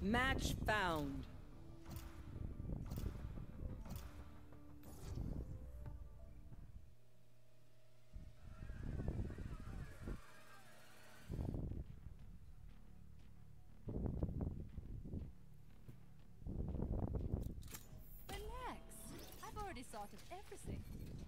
Match found. Relax. I've already sorted everything.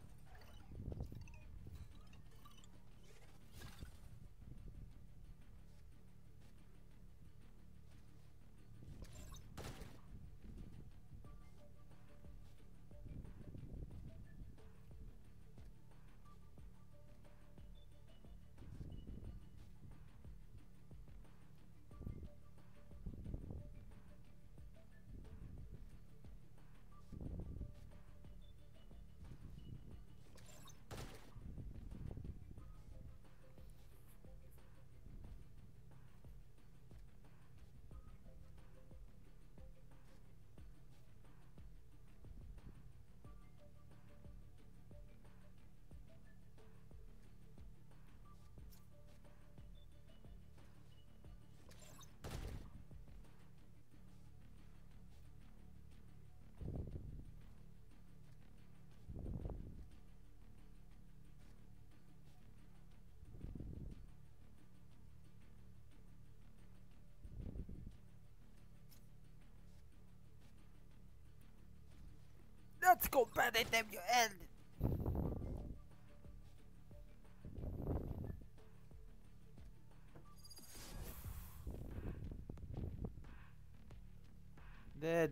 Let's go bad at WL. Dead.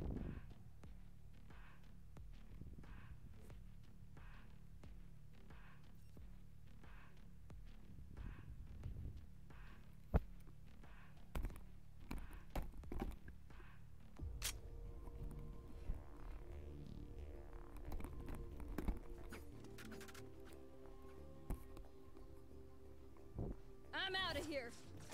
I'm out of here.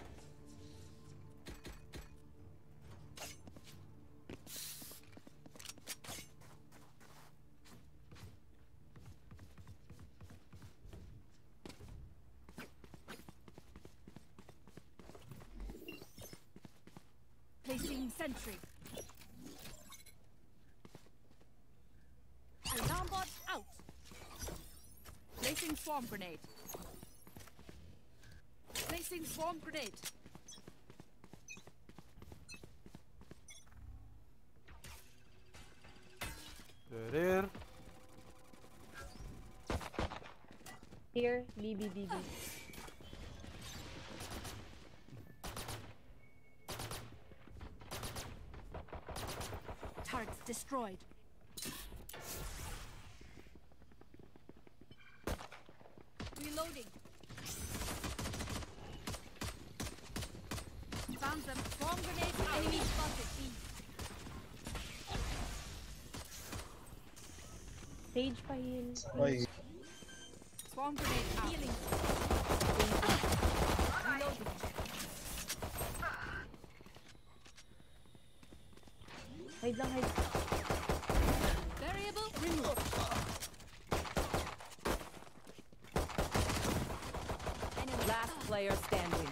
Placing sentry. Alarm bot out. Placing swarm grenade. Placing swarm grenade. Rear. Here, BB. Turrets destroyed. Reloading. Found them. Bomb grenade. Enemy spotted. B. Sage pa heal. Ay, Swarm grenade out. Healing. Reloading. Hide lang, hide. Variable removed. Last player standing.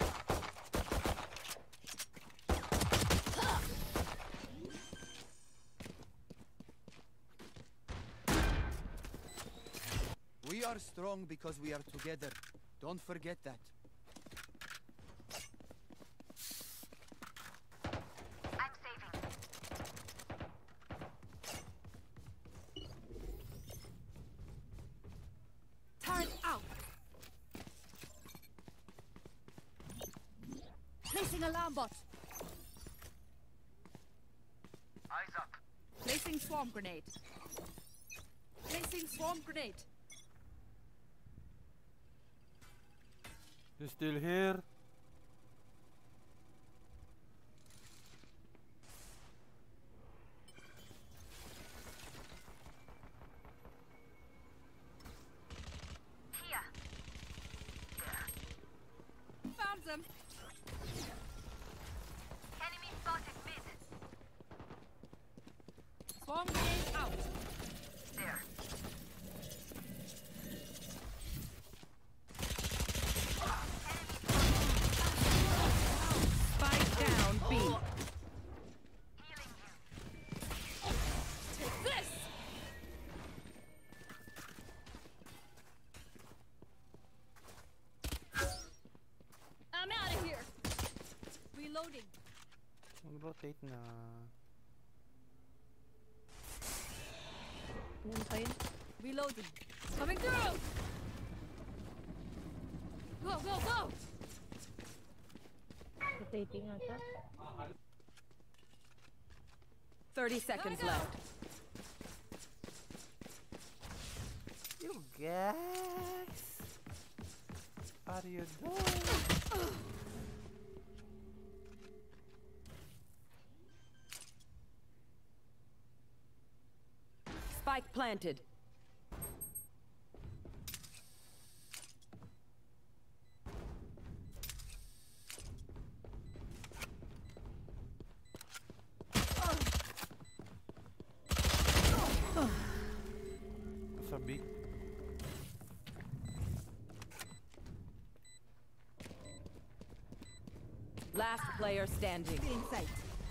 We are strong because we are together. Don't forget that. Turret out. Placing alarm bot. Eyes up. Placing swarm grenade. Placing swarm grenade. You still here? Here. Found them. Enemy spotted mid. Swarm grenade out. There. Mag-rotate na. Ano pa yun? Reloading. Coming through! Go, go, go! Rotating ata. 30 seconds Gotta go. left. You guys! What are you doing? Spike planted. Sabi. Last player standing. In sight.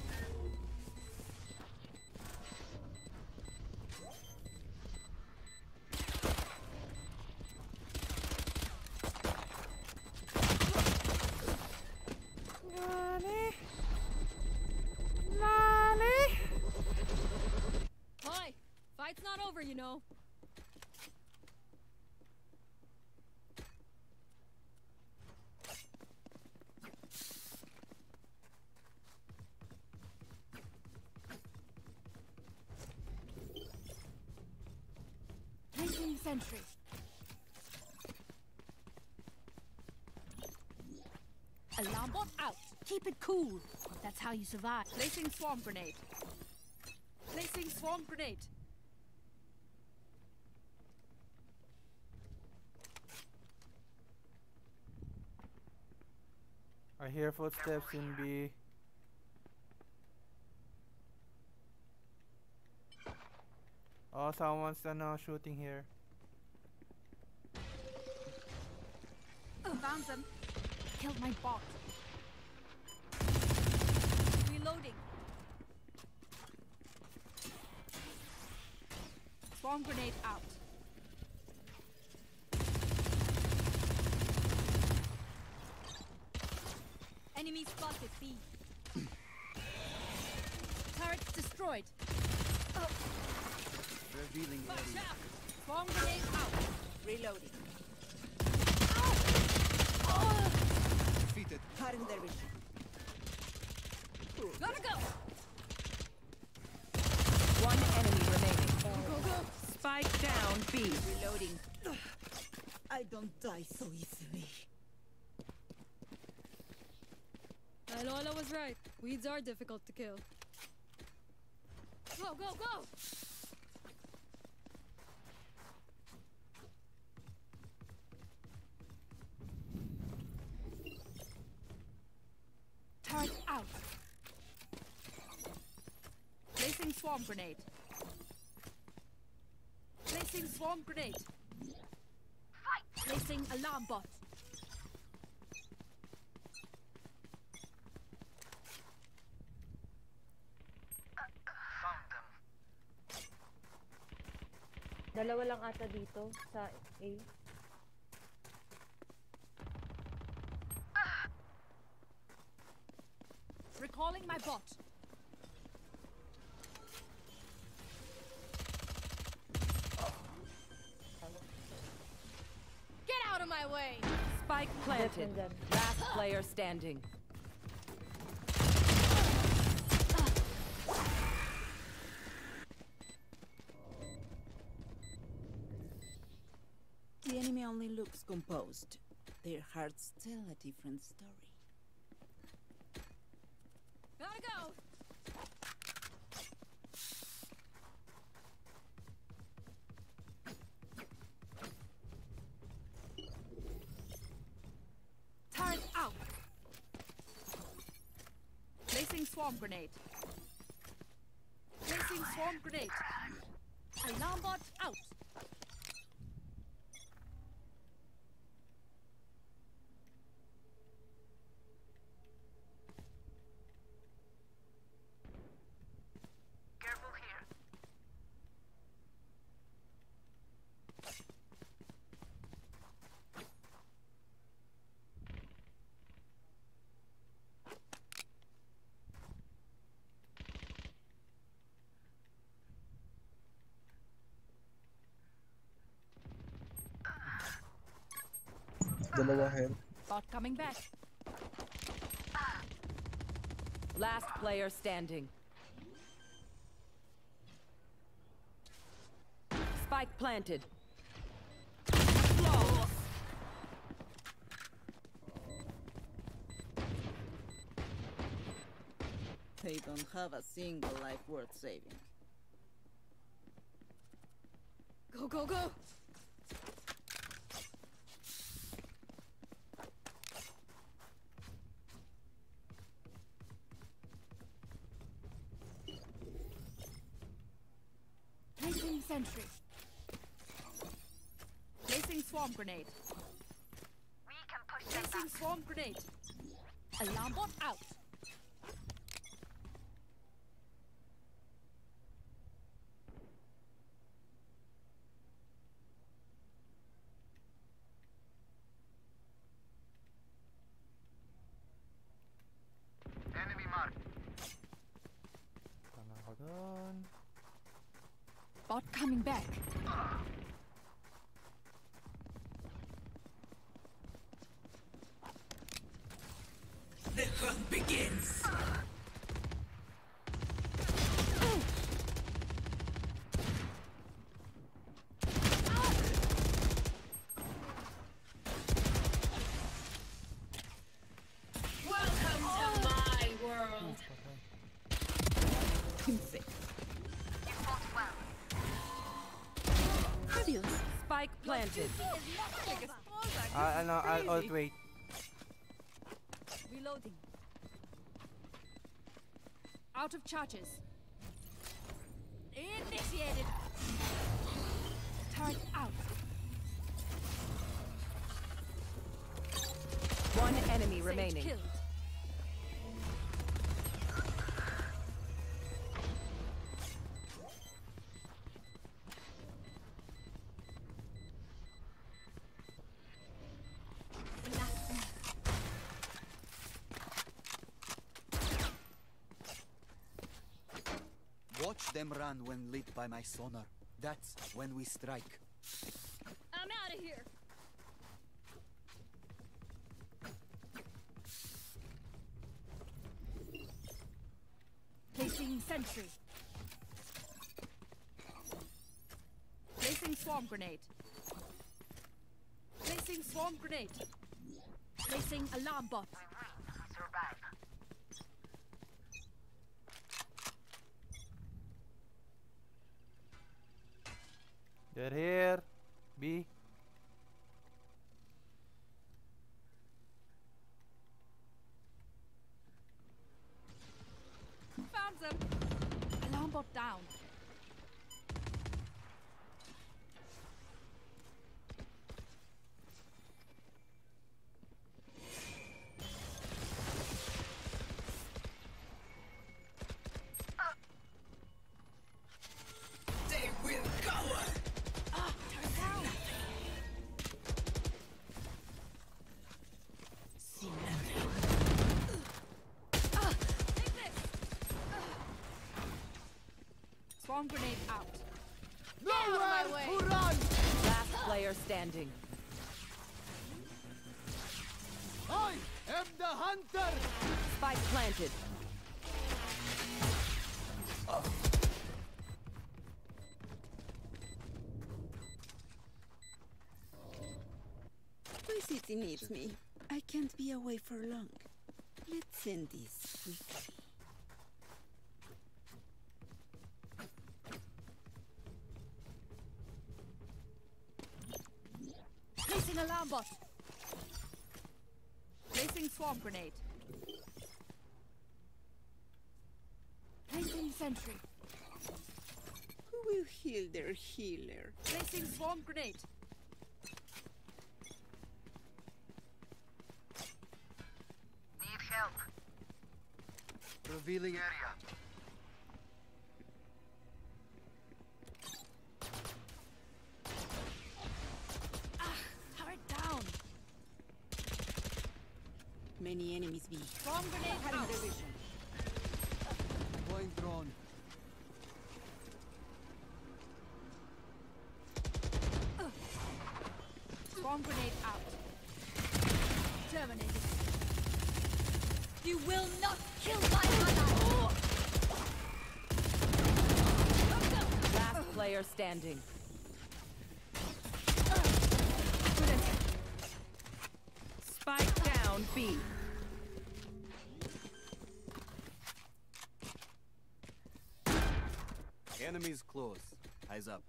Hi! Fight's not over, you know. Placing sentry. Alarm bot out. Keep it cool. That's how you survive. Placing swarm grenade. Placing swarm grenade. I hear footsteps in B. Oh, someone's now shooting here. Found them. Killed my bot. Reloading. Swarm grenade out. Enemy spotted B. Turret destroyed. Revealing Watch area. out. Swarm grenade out. Reloading. Defeated. Gotta go. One enemy remaining. Go, go. Spike down B. Reloading. I don't die so easily. Lola was right. Weeds are difficult to kill. Go, go, go! Turret out. Placing swarm grenade. Placing swarm grenade. Placing alarm bot. Found them. Dalawa lang ata dito sa A. Recalling my bot. Get out of my way! Spike planted. Dyan. Last player standing. The enemy only looks composed. Their hearts tell a different story. Gotta go! Turret out! Placing swarm grenade. Placing swarm grenade. Alarm bot out! Careful here. Dalawa head. Bot coming back. Last player standing. Spike planted. Flawless. They don't have a single life worth saving. Go, go, go! Placing sentry. Placing swarm grenade. We can push them Placing swarm grenade. Alarm bot out. back. Enemy marked. Tama ko dun. Bot coming back. The hunt begins! Welcome to my world! Team safe. You fought well. Adios. Spike planted. I'll ult wait. Reloading. Out of charges. Initiated. Turret out. One enemy Sage remaining. killed. Watch them run when lit by my sonar. That's when we strike. I'm out of here. Placing sentry. Placing swarm grenade. Placing swarm grenade. Placing alarm bot. We survive. They're here. B. Found them. Alarm bot down. They will cover! Turn down. See nothing. Take this. Swarm grenade out. Nowhere to run! Last player standing. I am the hunter! Spike planted. My city needs me. I can't be away for long. Let's end this quickly. Placing alarm bot. Placing swarm grenade. Placing sentry. Who will heal their healer? Placing swarm grenade. Need help. Revealing Area. Turret down. Many enemies be. Swarm grenade out. point drawn. Swarm grenade out. will not kill my ally! Last player standing. Spike down B. Enemies close. Eyes up.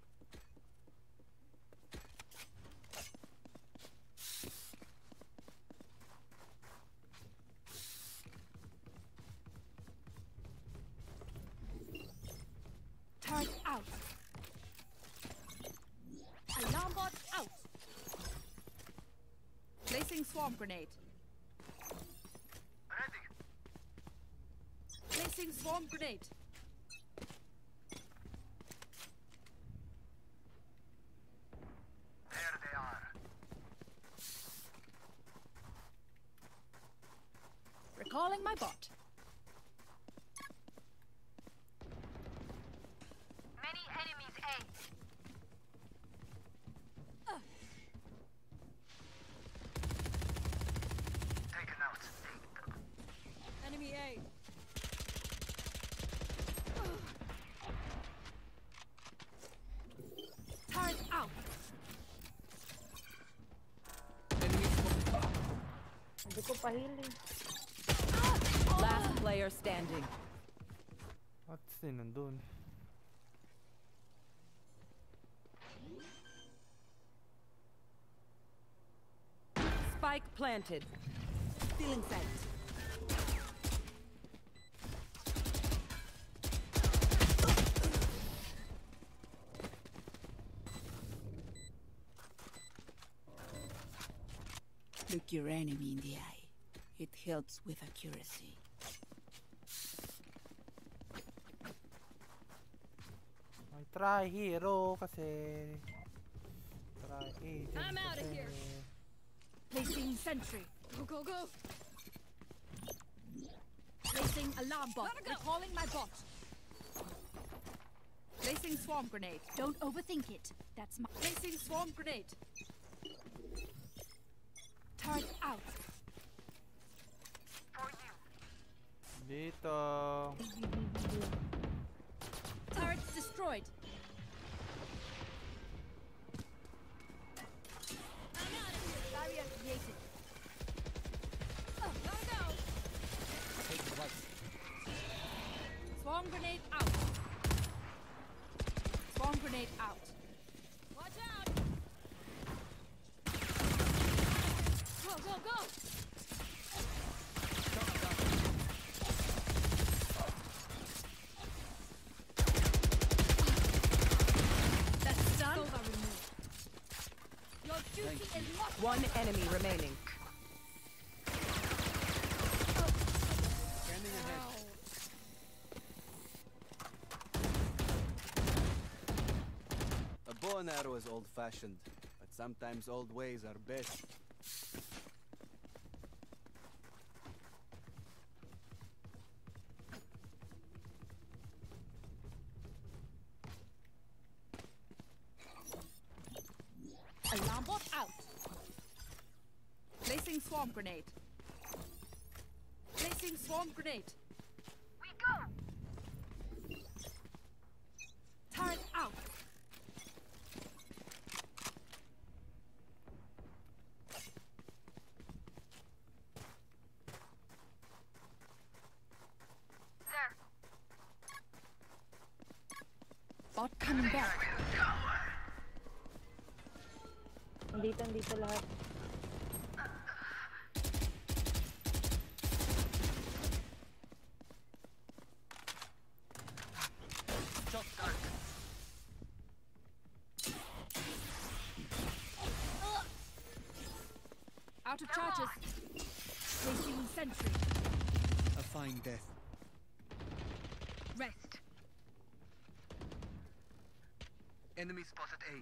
Turret out. Alarm bot out. Placing swarm grenade. Ready. Placing swarm grenade. There they are. Recalling my bot. Many enemies A. Taken out. Enemy A. Turret out. Hindi ko pahili. Last player standing. What's in nandun? Spike planted. Stealing sight. Look your enemy in the eye. It helps with accuracy. May try hero kasi. Try agent I'm outta kasi. here. Placing sentry. Go, go, go. Placing alarm bot. Recalling my bot. Placing swarm grenade. Don't overthink it. That's my. Placing swarm grenade. Turret out. For you. Dito. Turrets destroyed. I'm out of here. Barrier created. Oh, gotta go. Swarm grenade out. Swarm grenade out. Watch out. Go, go, go. That's done. Those are removed. Your duty is not. One enemy remaining. Scanning ahead. A bow and arrow is old-fashioned, but sometimes old ways are best. Alarm bot out. Placing swarm grenade. Placing swarm grenade. We go. Turret out. There. Bot coming back. Andito lahat. Out of charges. Placing sentry. A fine death. Rest. Enemy spotted A.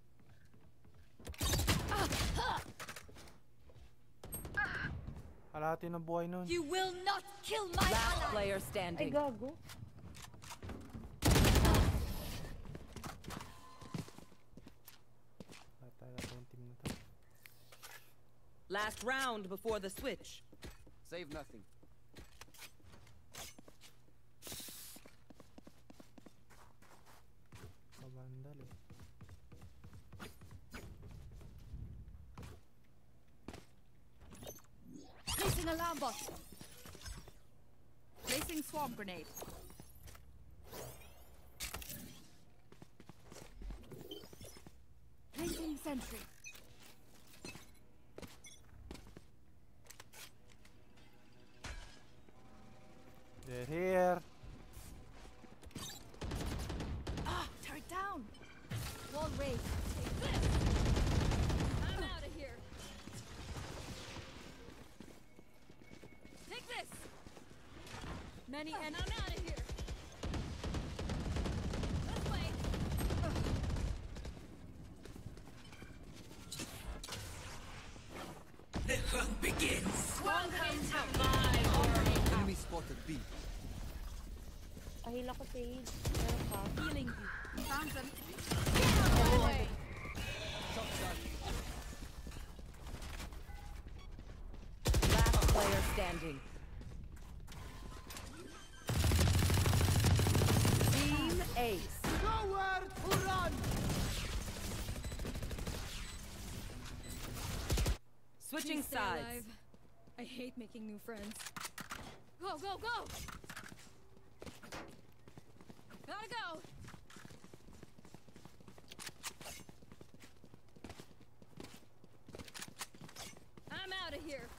Kalahati ng buhay nun. You will not kill my Last ally. player Ay, standing. gago. Patay na tong team na to. Last round before the switch. Save nothing. alarm bot. Placing swarm grenade. Placing sentry. They're here. Ah, turret down. Wall raised. Take this. I'm out of here. Take this. Many and I'm out of here. This way. The hunt begins. Welcome to my Enemy spotted B. Pahil ako, Paige. Meron ka. healing you. Found them. Get away. Last player standing. Team Ace. Nowhere to run! Switching Please stay sides. alive. I hate making new friends. Go, go, go! Gotta go! I'm out of here.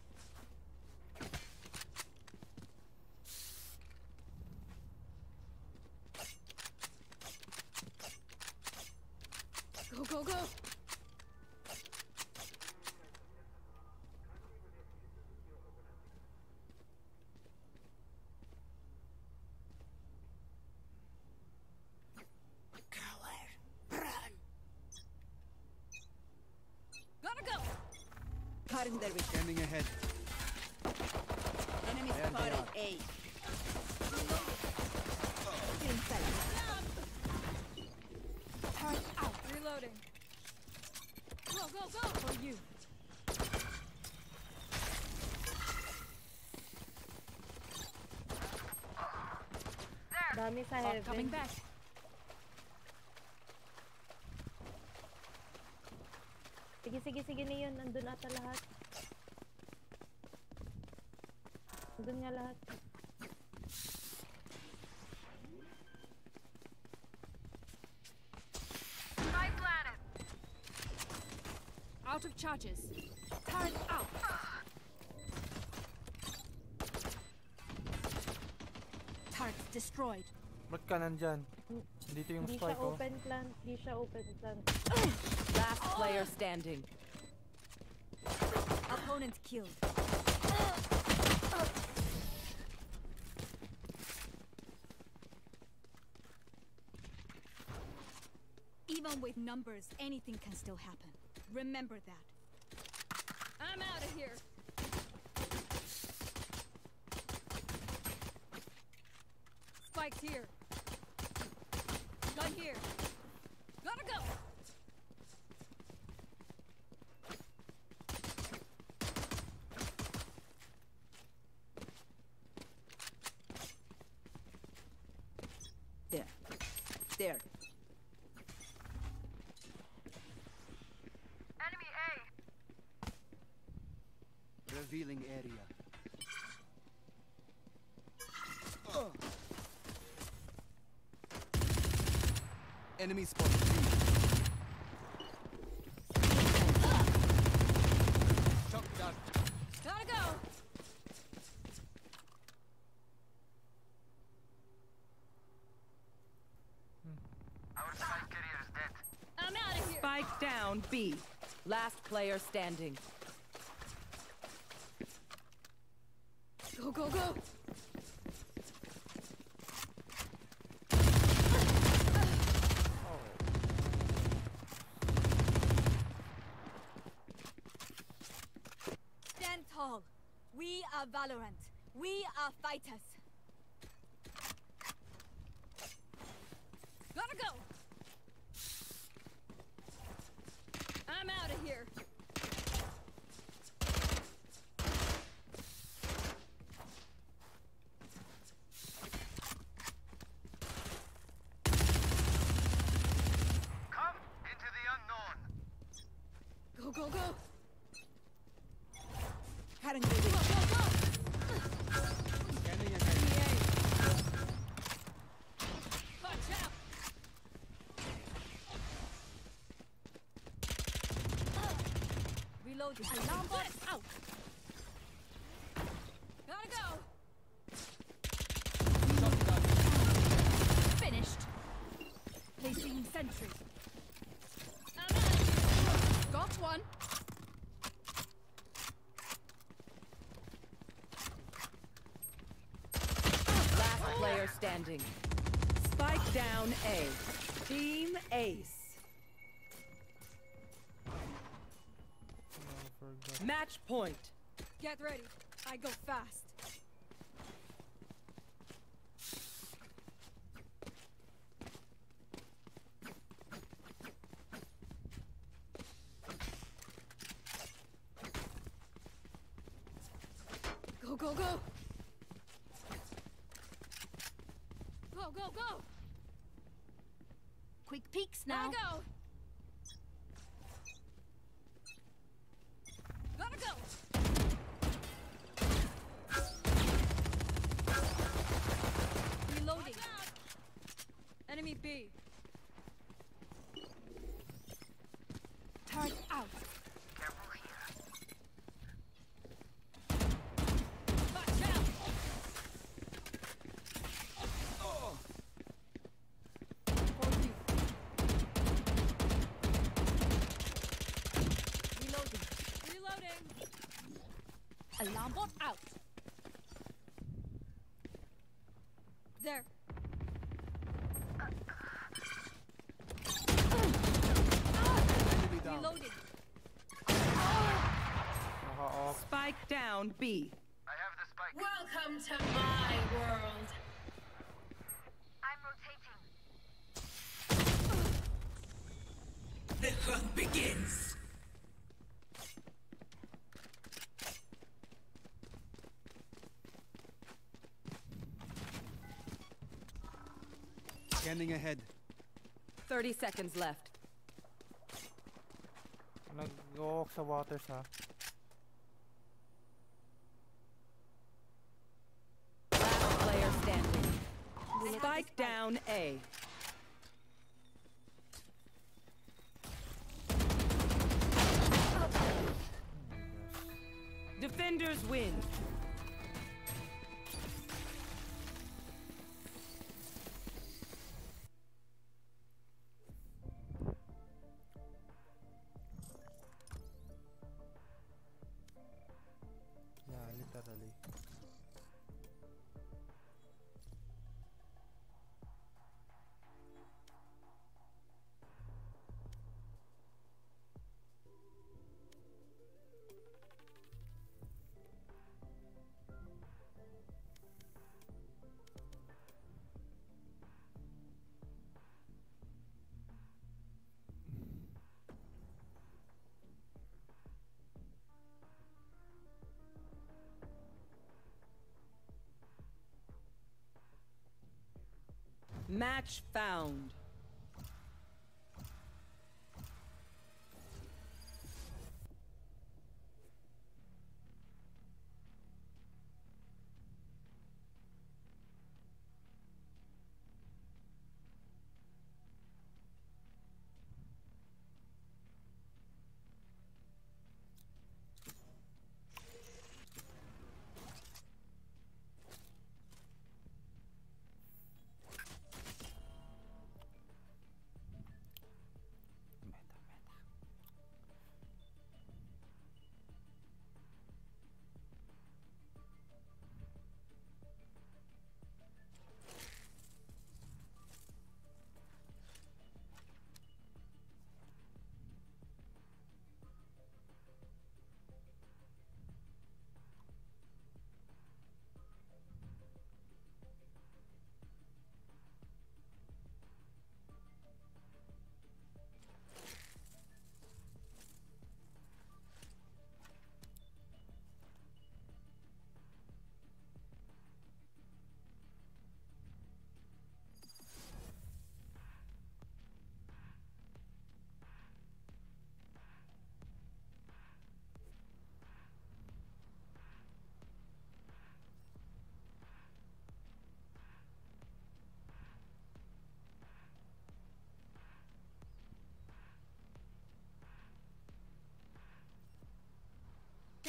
Go, go, go! Gotta go! Cutting their vision. Scanning ahead. Enemy There they spotted are. A. Feeling sight. Turret out. Reloading. Go, go, go! For you. Dami sa Bot coming heaven. back. Sige, sige, sige na yun. Nandun ata lahat. Nandun nga lahat. Spike planted. Out of charges. Turret out. Turret destroyed. Ba't ka nandyan? Dito yung Hindi spike siya ko. open plant. Hindi siya open plant. Last player standing. Opponent killed. Even with numbers, anything can still happen. Remember that. I'm out of here. Spike's here. Gun here. Gotta go. There. There. Enemy A. Revealing area. Enemy spotted B. Shock dart. Gotta go. Our spike carrier is dead. I'm out of here. Spike down B. Last player standing. Go, go, go. Stand tall. We are Valorant. We are fighters. Gotta go. I'm out of here. Come into the unknown. Go, go, go. Cutting their vision. Go, go, Reloading. Alarm bot out. Gotta go. Finished. Placing sentry. Got one. Last player standing. Spike down A. Team Ace. Oh, forgot. Match point. Get ready. I go fast. Go, go, go! Go, go, go! Quick peeks now. Gotta go! Gotta go! Reloading. Enemy B. Turret out. Careful here. Watch out! For you. Reloading. Reloading. Alarm bot out. There. Enemy down. Reloading. Naka-off. Spike down B. I have the spike. Welcome to my world. I'm rotating. The hunt begins. Scanning ahead. 30 seconds left. Nag-walk sa waters ha. Last player standing. Spike down A. Defenders win. Yeah, literally. Match found.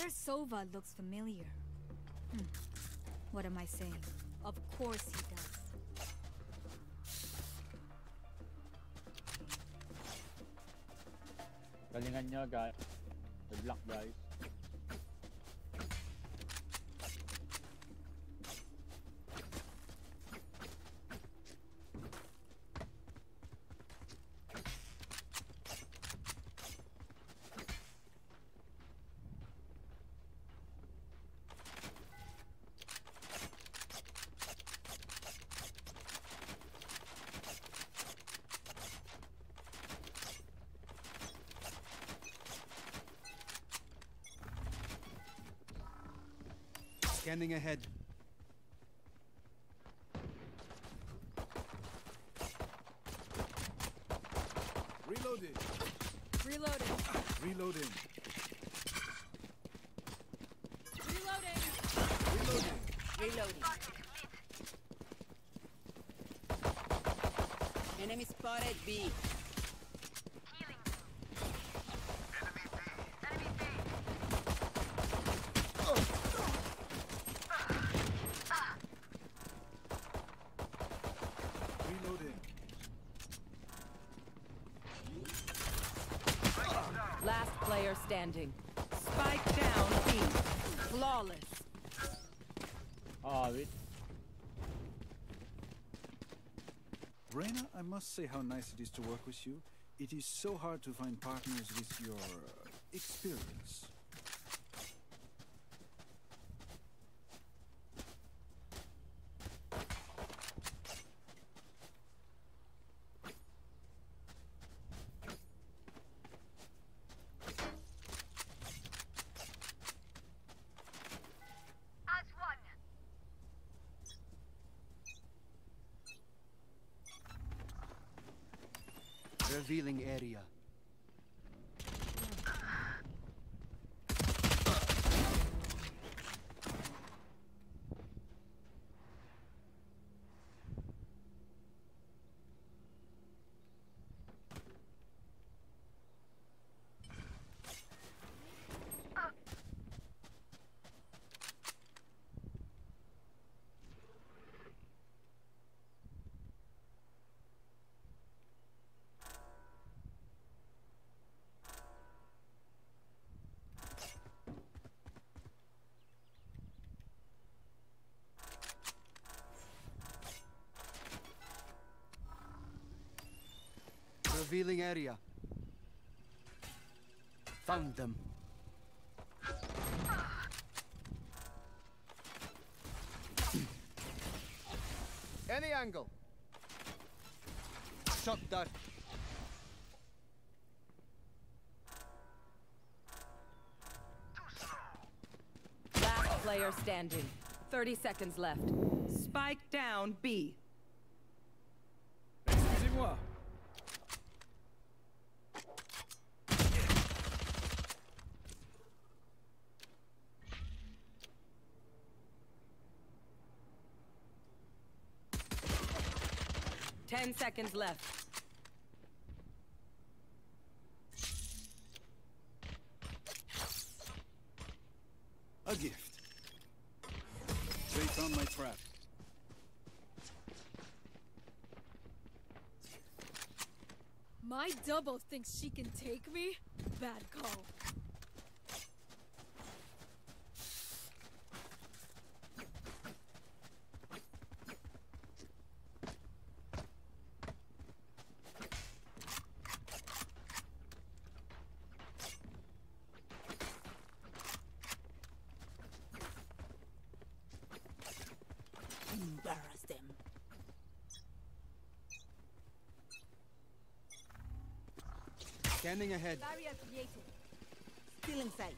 Their Sova looks familiar. What am I saying? Of course he does. Galingan nyo, guys. Good luck, guys. Scanning ahead. Reloading. Reloading. Reloading. Reloading. Reloading. Reloading. Enemy spotted B. Healing. Enemy B. Enemy B. Reloading. Last player standing. Spike down B. Flawless. Ah, wait. Reyna, I must say how nice it is to work with you. It is so hard to find partners with your experience. As one. Revealing area. Revealing area. Found them. Any angle. Shot dart. Last player standing. 30 seconds left. Spike down B. Excusez-moi. Ten seconds left. A gift. They found my trap. My double thinks she can take me? Bad call. Embarrass them. Scanning ahead. Barrier created. Still in sight.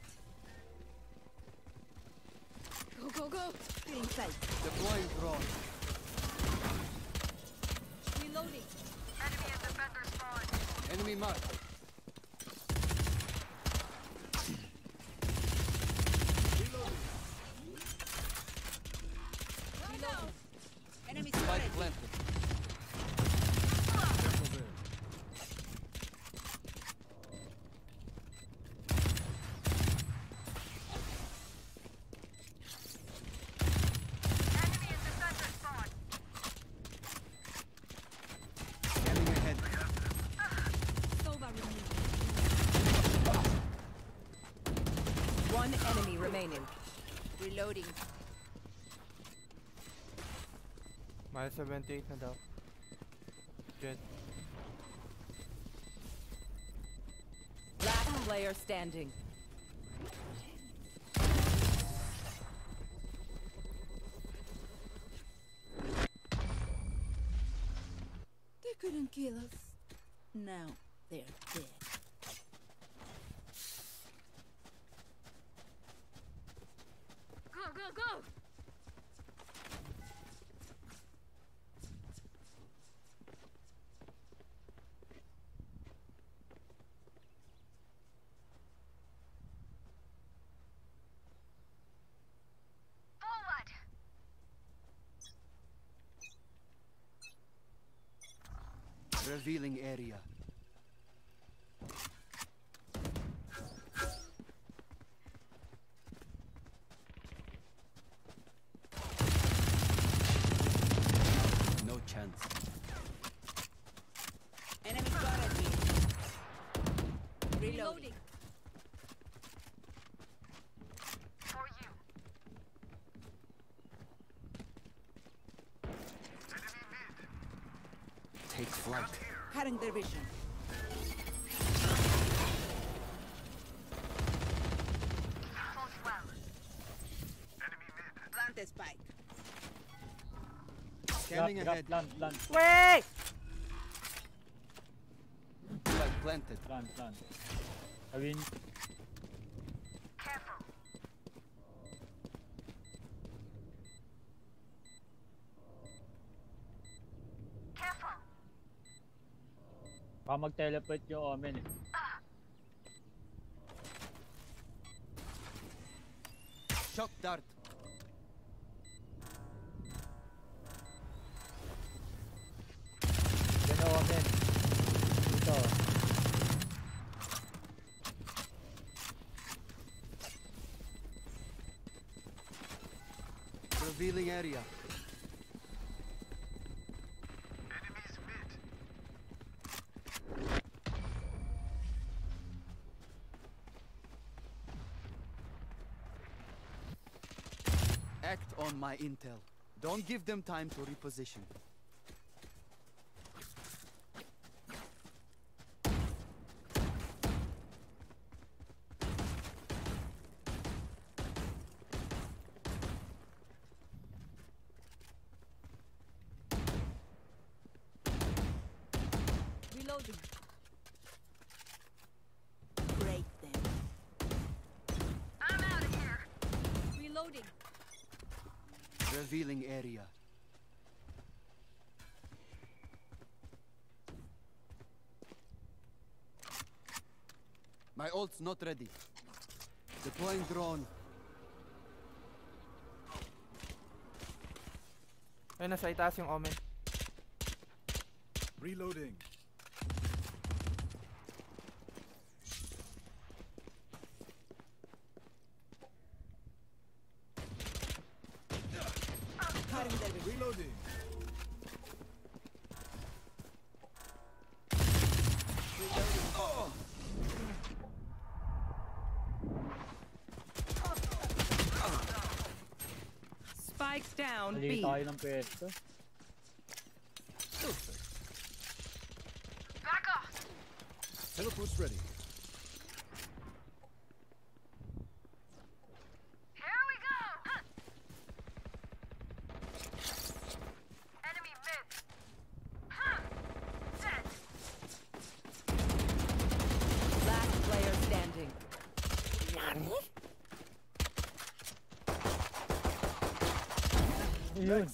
Go, go, go. Still in sight. Deploying drone. Reloading. Enemy and defender spawn. Enemy marked. Reload. Enemy Spike spotted. planted. Reloading. Minus 78 na daw. Jet. Last player standing. They couldn't kill us. Now they're dead. Go, go, go! Forward. Revealing area. No chance. Enemy spotted me. Reloading. For you. Take flight. Cutting their vision. Falls well. Plant a spike. Scanning ahead. Plant. Wait! Flag planted. Plant. I mean, Careful. Careful. baka mag-teleport yung Omen eh. Shock dart. Yan yung Omen. Dito. Revealing area. Act on my intel. Don't give them time to reposition. Reloading. Break them. I'm out of here. Reloading. Revealing area. My ult's not ready. Deploying drone. Ayun, nasa itaas yung Omen. Reloading. Cutting their vision. Reloading. Spikes down Mali B. tayo ng pwesto. Back off. Teleport's ready. Here we go. Huh. Enemy mid. Huh. Dead. Last player standing. Yun.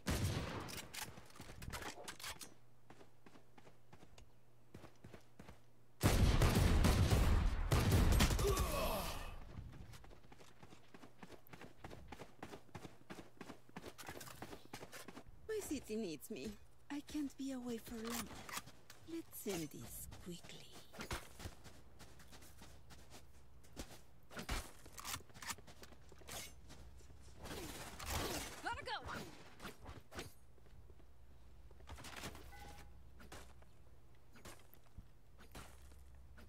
My city needs me. I can't be away for long. Let's end this quickly. Gotta go.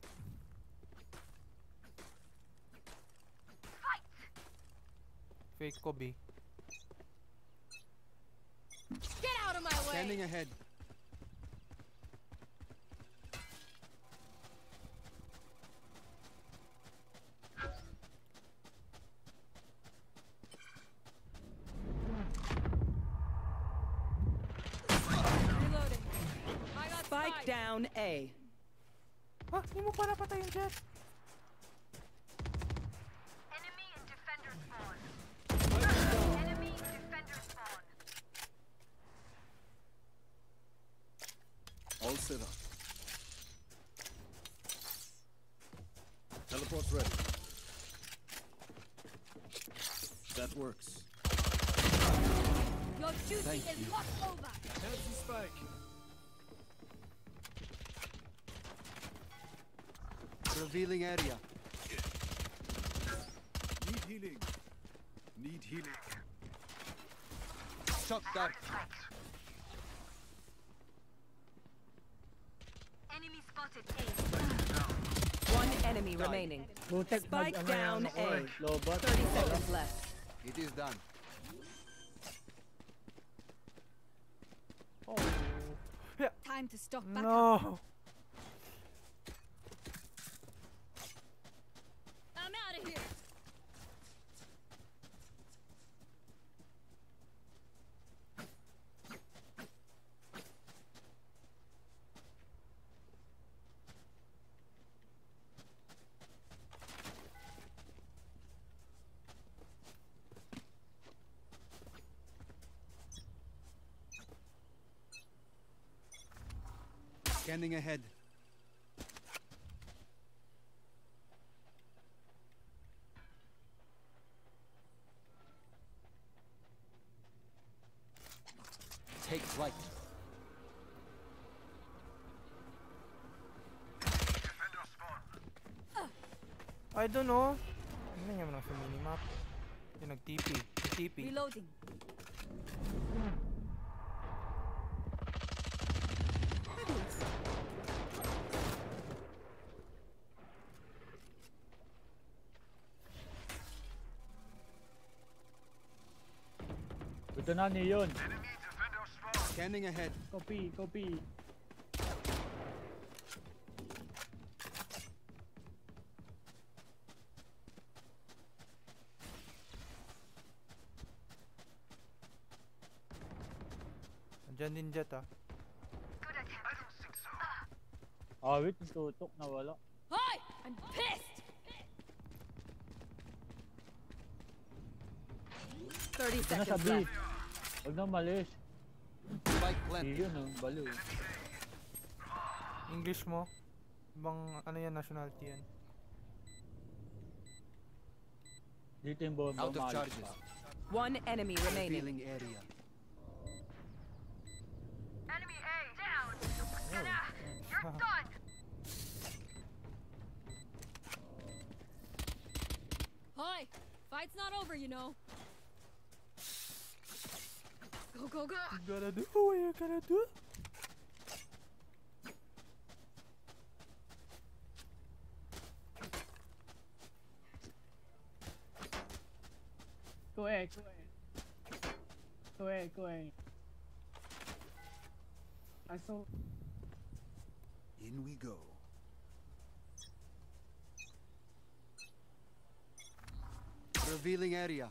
Fake Take ko B. Get out of my way! Standing ahead. Reloading. I got Spike down A. Ha? Hindi mo pa napatay yung Jet. Enemy and defender spawn. Enemy and defender spawn. All set up. Teleport's ready. That works. Your duty Thank is you. not over. Here's the spike. Revealing area. Need healing. Need healing. Shot dark. Enemy spotted A. One enemy remaining. Butek Spike down A. Lobot. 30 seconds left. It is done. Oh. Time to stock back up. No. I'm out of here. Scanning ahead. Take flight. I don't know. Ano naman lang sa minimap? Yung nag-TP. TP. Reloading. Ito na niyon. Scanning ahead. Copy. Andyan din Jet ah. Good attempt. Awit, tutok na wala. Hi! I'm pissed! 30 Ito na sa seconds B. left. Huwag na malis. Spike planted. Yun oh, balo eh. English mo? Ibang ano yan, nationality yan. Dito yung bomba. Out of umalis charges. pa. One enemy remaining. Revealing area. Enemy A down. You're done. Hi! Fight's not over, you know. Go, go, go! You gotta do what you gotta do. Go ahead. I saw. In we go. Revealing area.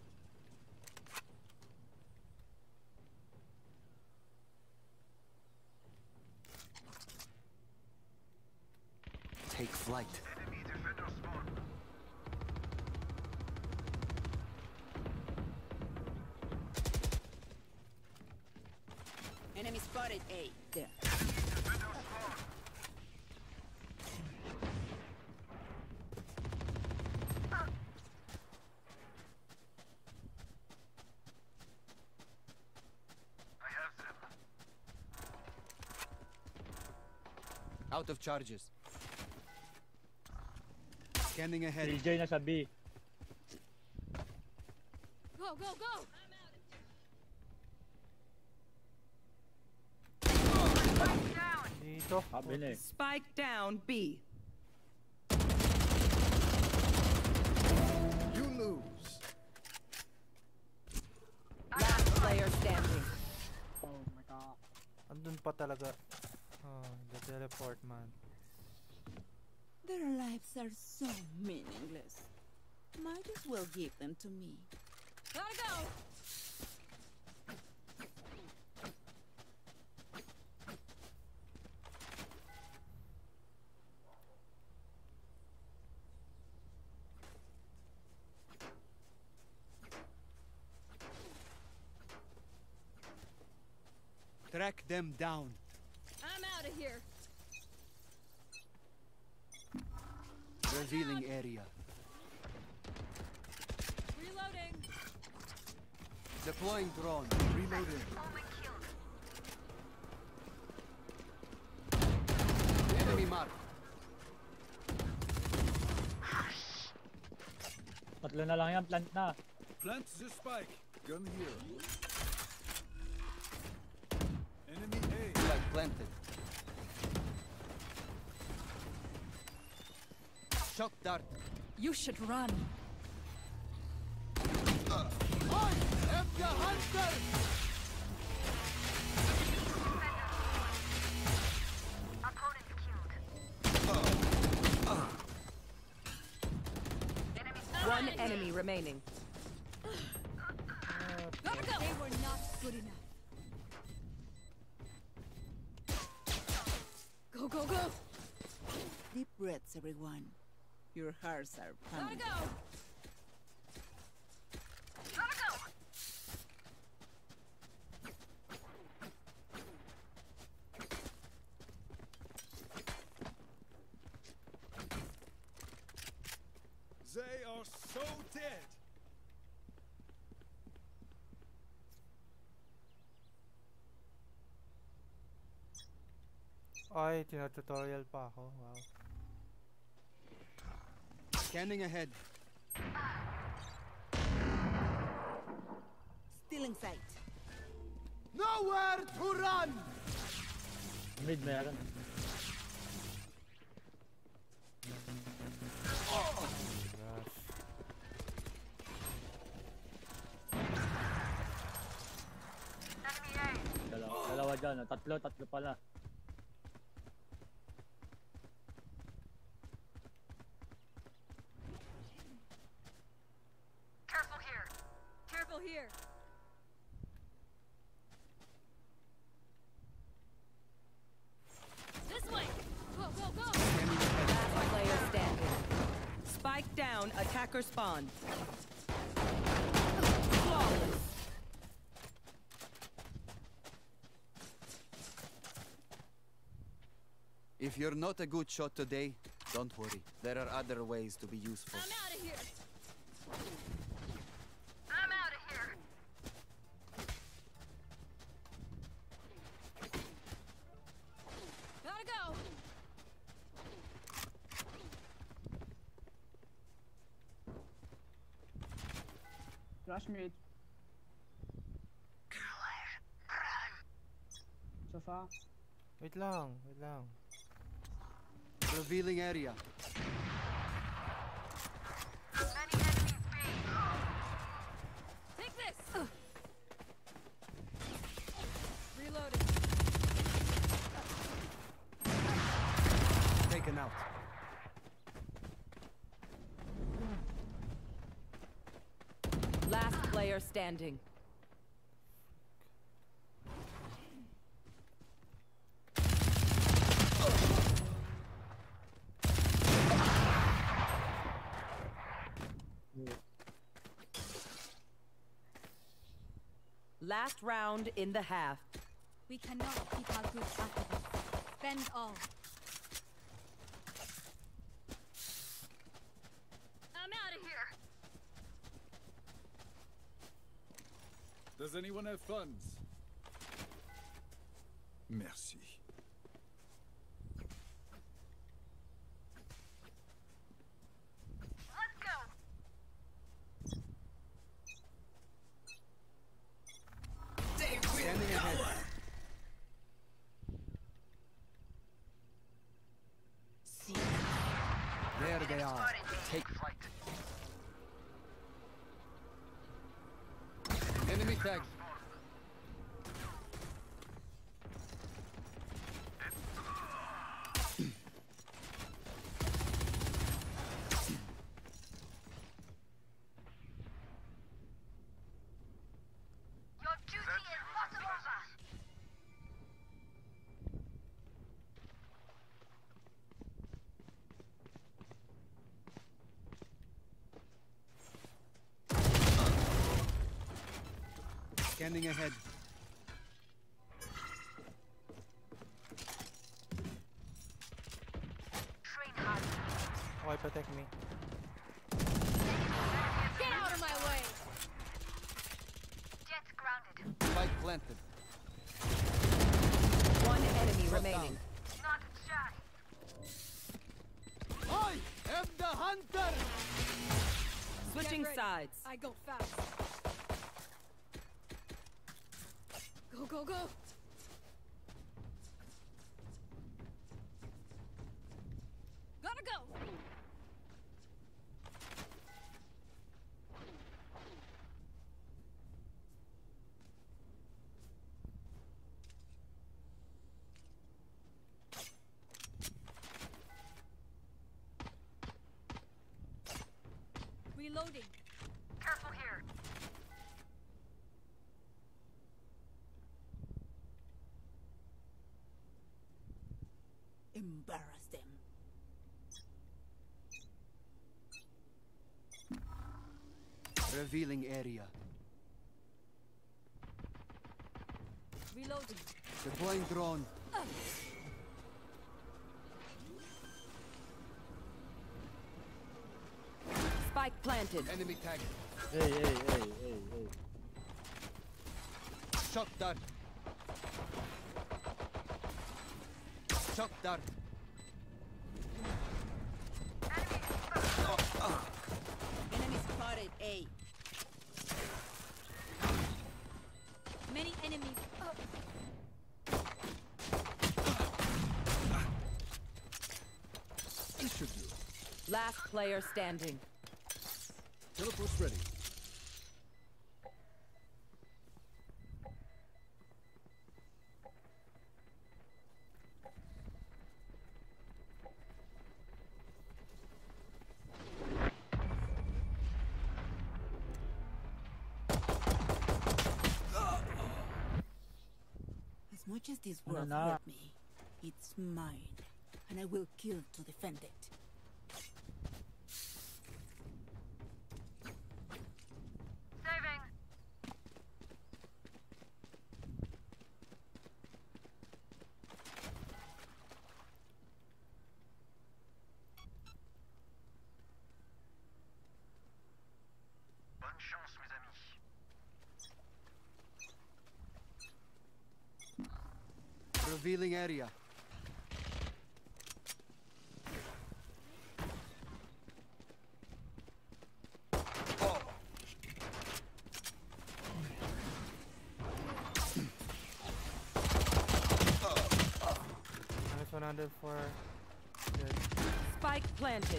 Take flight. Enemy spotted A. There. Out of charges. Scanning ahead. DJ na sa B. Go, go, go! Dito. Sabi na eh. Spike down B. You lose. Andun pa talaga. Oh, the teleport man. Their lives are so meaningless. Might as well give them to me. Gotta go! Track them down. I'm out of here. Revealing area. Reloading. Deploying drone. Reloading. Enemy mark. Tatlo na lang yan, plant na. Plant the spike. Gun here. Enemy A. Flag planted. Shock dart. You should run. Ebga Hunter! Opponent killed. One enemy remaining. Gotta go! They were not good enough. Go, go, go! Deep breaths, everyone. Your hearts are Gotta pounding. go! Gotta go. They are so dead. Ay, tina-tutorial pa ako. Wow. Scanning ahead. Still in sight. Nowhere to run! Mid meron. Gosh. Enemy A. Dalawa dyan. Tatlo pala. Careful here. Careful here. This way! Go, go, go! Last player standing. Spike down, attacker spawn. Flawless. If you're not a good shot today, don't worry. There are other ways to be useful. I'm out of here! I'm out of here. Gotta go! Flash mid. So far. Wait lang, wait lang. Revealing area. Many enemies B. Take this! Reloading. Taken out. Last player standing. Last round in the half. We cannot keep our goods after this. Spend all. I'm out of here. Does anyone have funds? Merci. Let's go. Scanning ahead. There they are. Take flight. Enemy tag. Scanning ahead. Okay, protect me. Get out of my way! Jet grounded. Spike planted. One enemy remaining. Not shy. I am the hunter! Switching Get ready. sides. I go fast. Go, go, go! Gotta go! Reloading. Careful here. Embarrass them. Revealing area. Reloading. Deploying drone. Spike planted. Enemy tag. Hey. Shock dart. Shock dart. Enemy spotted A. Many enemies. This should do. Last player standing. Teleport's ready. As much as this Ano world na? hurt me, it's mine, and I will kill to defend it. Saving. Bonne chance, mes amis. Revealing area. Minus 100 for Jet. Spike planted.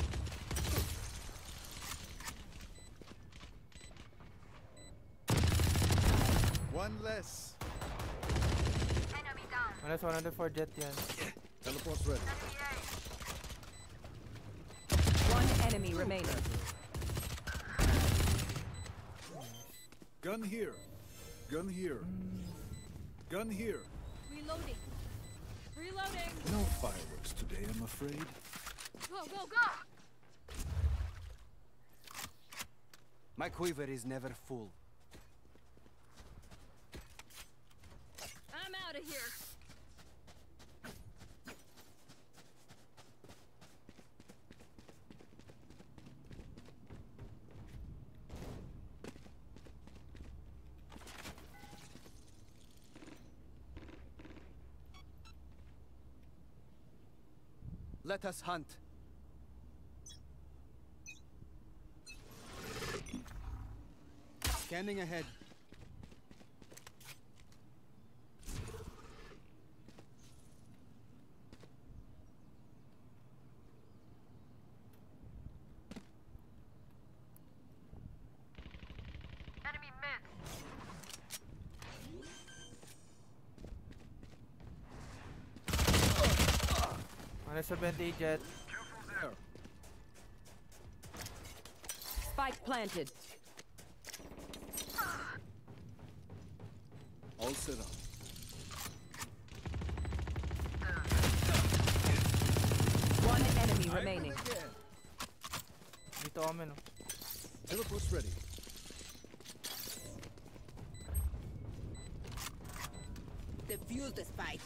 One less. Enemy down. Minus 100 for Jet yan. Teleport's ready. Enemy A. One enemy remaining. Gun here. Gun here. Gun here. Reloading. Reloading. No fireworks today, I'm afraid. Go, go, go! My quiver is never full. I'm out of here. Let us hunt. Scanning ahead. Enemy mid. Minus 70 Jet. There. Spike planted. All set up. One enemy remaining. Dito kami, no? Teleport's ready. defuse the spike.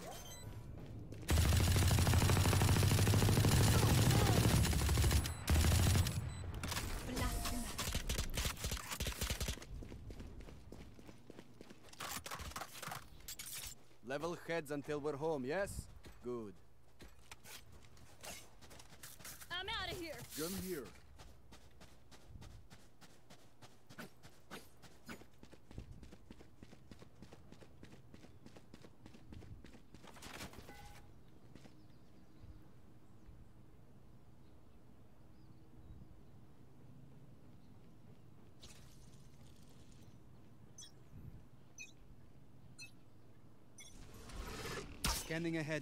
Level heads until we're home, yes? Good. I'm out of here. Gun here. Scanning ahead.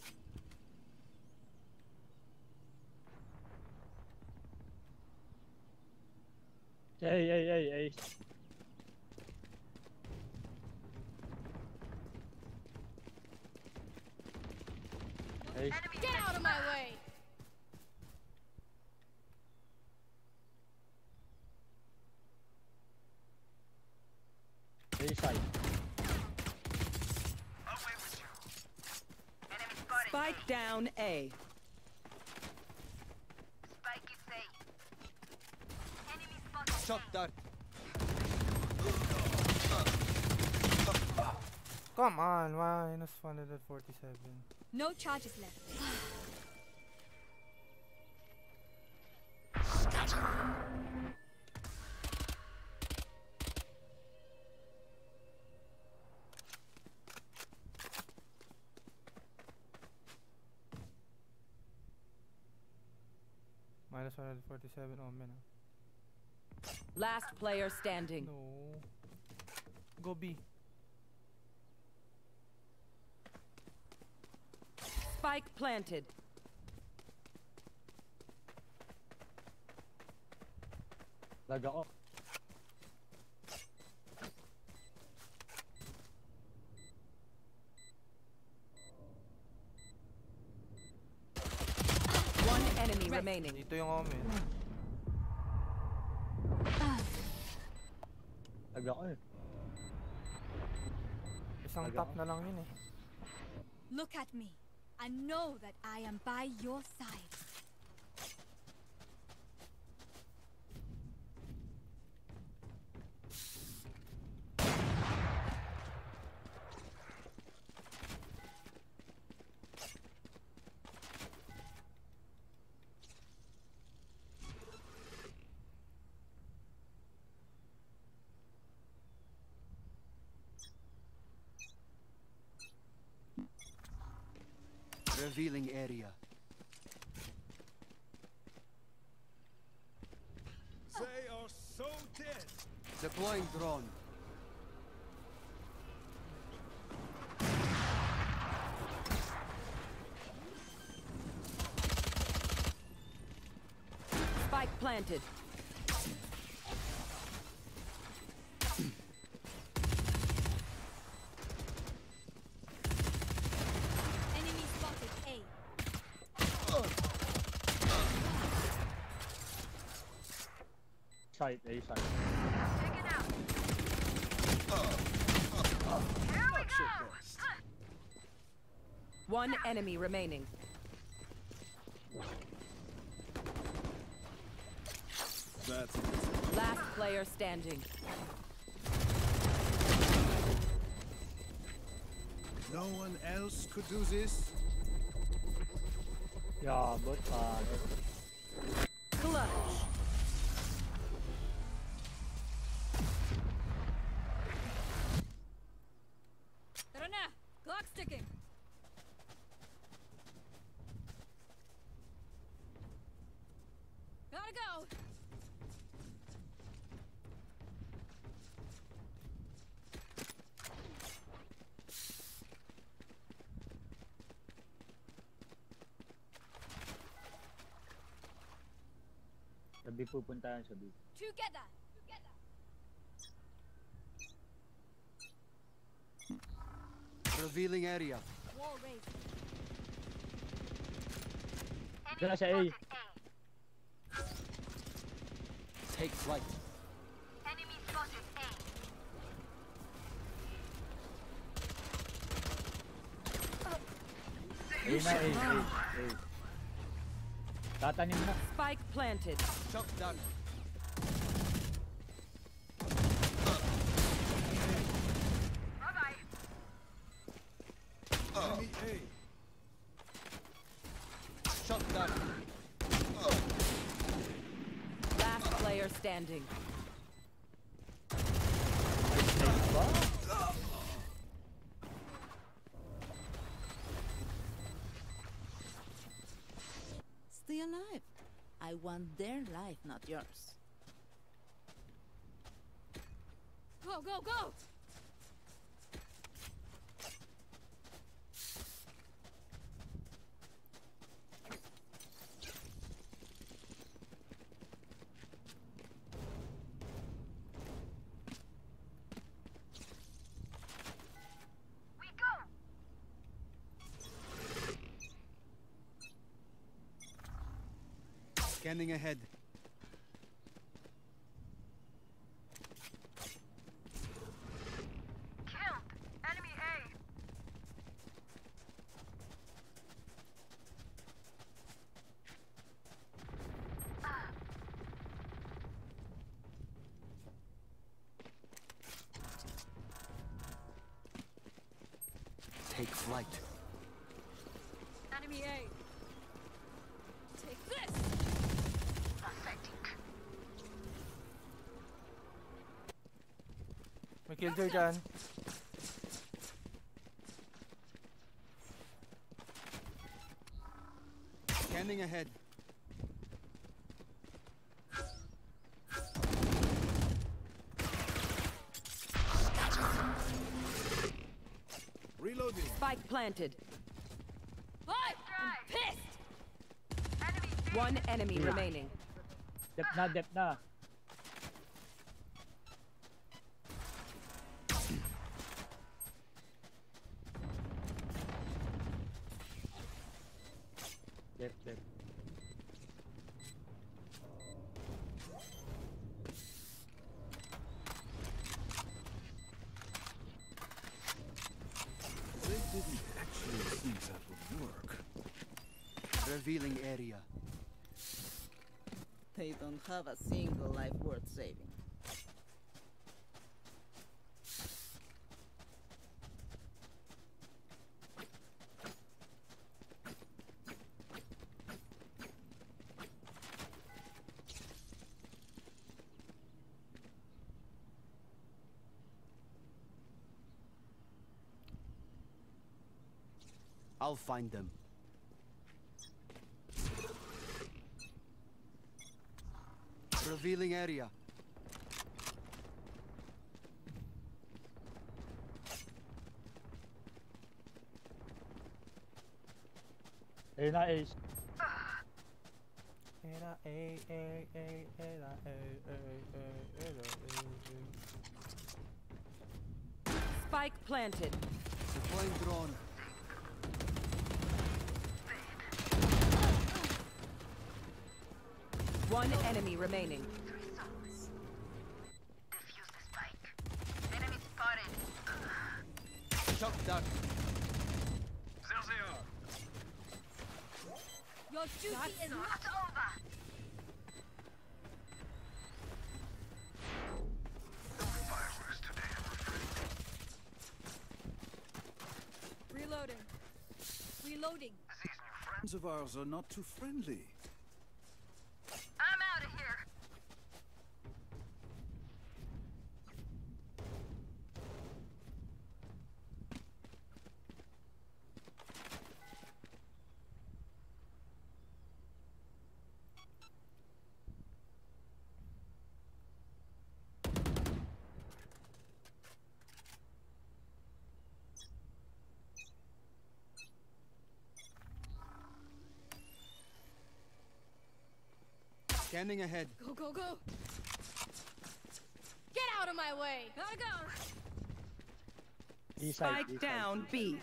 Hey. Hey, Get out of my way. hey side. Spike down A. Spike is safe. Enemy spotted. Shot dart. Come on, minus 147. No charges left. Minus 147. Oh, man. Last player standing. No. Go B. Spike planted. Lag ako. One enemy remaining. Dito yung omen. Lag ako eh. Isang top na lang yun eh. Look at me. I know that I am by your side. Revealing area. They are so dead. Deploying drone. Spike planted. Enemy spotted A. Side, A side. Taken out. Here we go. One enemy remaining. That's Last player standing. no one else could do this. Yeah, but Clutch. Tara na! Clock's ticking. Gotta go. sabi pupuntahan sa B. Together. Revealing area. Wall raised. Diyan na siya A. Take flight. Enemy spotted A. Ayun na, A. Tatanim na. Spike planted. Shock dart. Bye-bye. Enemy A. Shock dart. Last player standing. Stay alive. I want their life, not yours. Go, go, go! We go. Scanning ahead. Killed. Enemy A. Take flight. Enemy A. Take this! Pathetic. May killjoy dyan. Scanning ahead. Reloading. Spike planted. Bye! I'm pissed! Enemy B. One enemy remaining. Dep na. Dep. They didn't actually think that would work. Revealing area. They don't have a single life worth saving. I'll find them. Revealing area. Ayun na, Ace. Era Spike planted. Deploying drone. One enemy remaining. Defuse the spike. Enemy spotted. Shock dart. Your duty is Not over. reloading. Reloading. Friends of ours are not too friendly. I'm out of here. Scanning ahead. Go, go, go! Get out of my way! Gotta go! B side, Spike down B.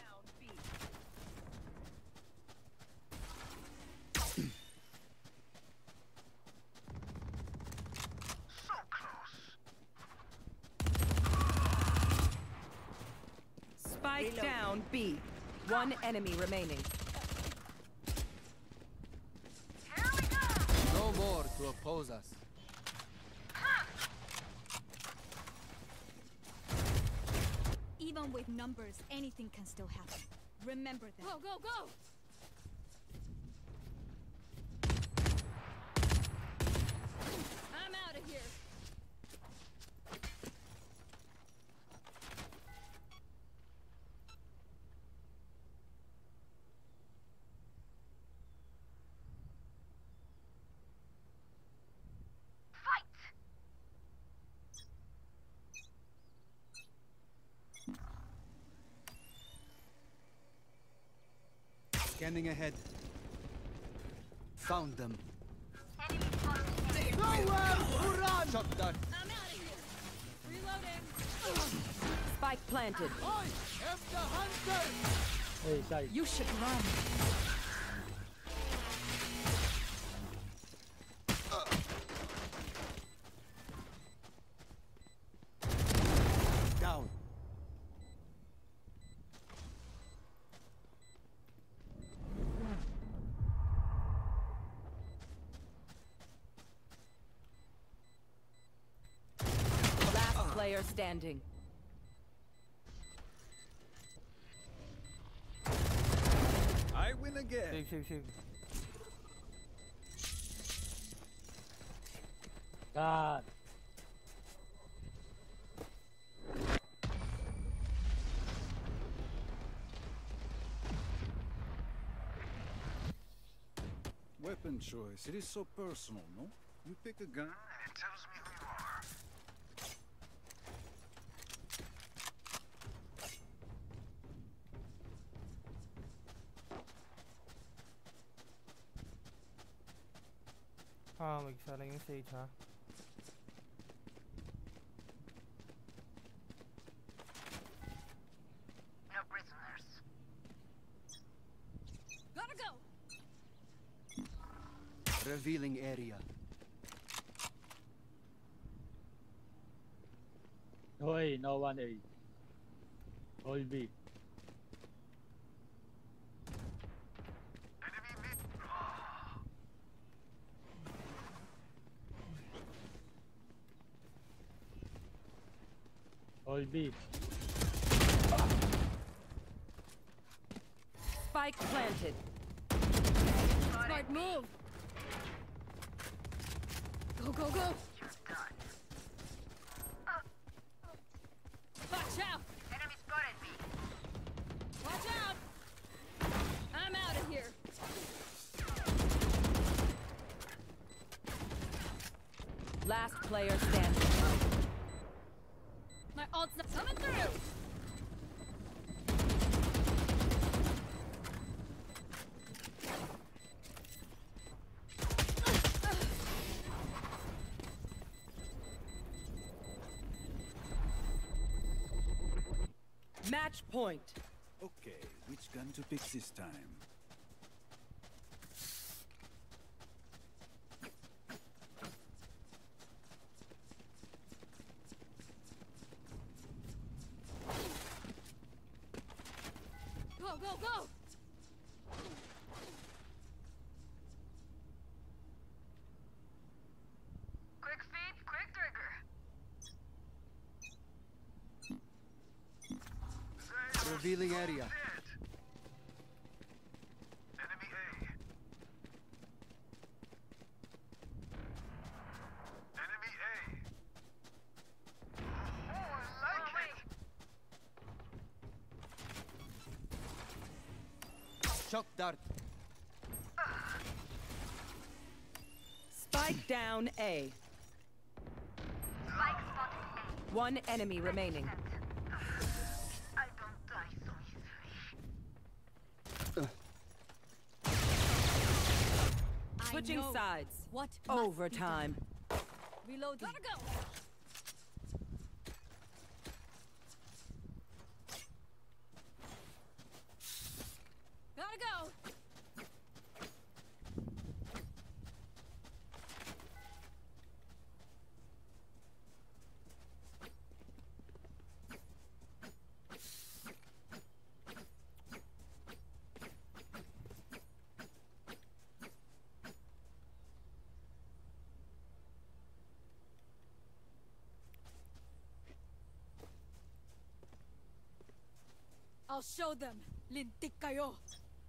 Spike down B. One enemy remaining. to oppose us. Even with numbers, anything can still happen. Remember that. Go, go, go! I'm out of here. Scanning ahead. Found them. Shock dart. I'm out of here. Reloading. Spike planted. Hey, side. You should run. Down. Last player standing. I win again. Save, save, save. God. Weapon choice. It is so personal, no? You pick a gun and it tells me who you are. Ah, mag-isa lang yung stage, ha? No prisoners. Gotta go. Revealing area. No A, no one A. All B. All B. Spike planted. Smart move. Go, go, go. Watch out. Enemy spotted me. Watch out. I'm out of here. Last player standing. My ult's not coming through. Match point. Okay, which gun to pick this time? Go, go, go. Quick feet, quick trigger. Revealing area. Enemy A. Enemy A. Oh, I like it. Shock dart. Spike down A. Spike spotted A. One enemy remaining. I don't die so easily. I Switching know sides. what must be done. Overtime. Reloading. Gotta go. Gotta go. I'll show them. Lintik kayo.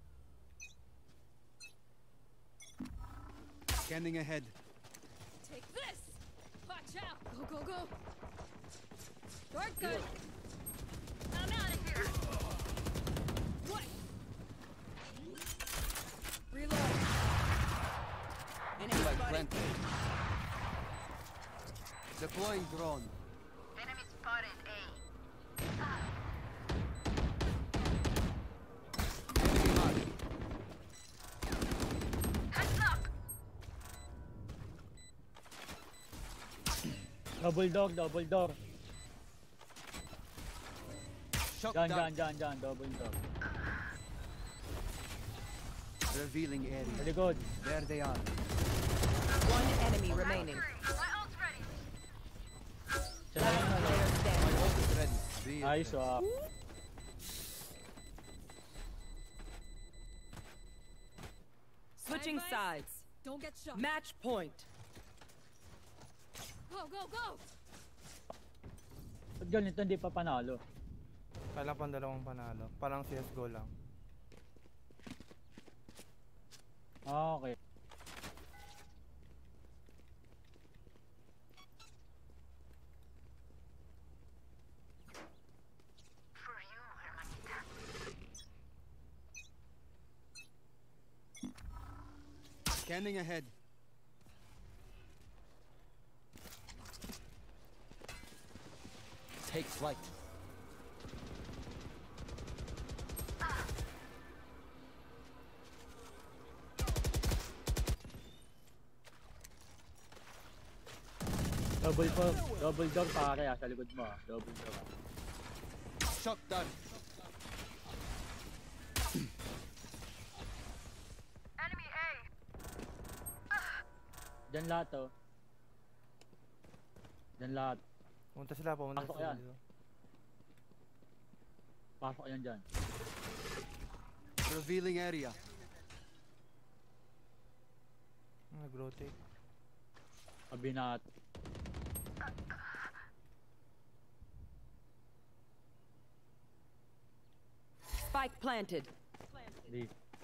Scanning ahead. Take this. Watch out. Go, go, go. Shortcut. I'm out of here. What? Reload. Enemy planted. Deploying drone. Enemy spotted A. Enemy mark. Heads up. Double door, double door. Shock Dyan, down. dyan, double door. Revealing Sa area. likod. There they are. One enemy remaining. My ult's ready. Siya na lang, ano. Player standing. My ult is ready. Be Ay, it. swap. Switching sides. Don't get shot. Match point. Go, go, go. Ba't ganito hindi pa panalo? Kailan pang dalawang panalo. Parang CSGO lang. Ah, okay. For you, Hermanita. Scanning ahead. Take flight. Double door pare sa likod mo. Double door. Shock down. Enemy A. Diyan lahat oh. Diyan lahat. Pumunta sila. Pasok sila yan. dito. Pasok yan dyan. Revealing area. Nag-rotate. Kabinat. Spike planted. Di.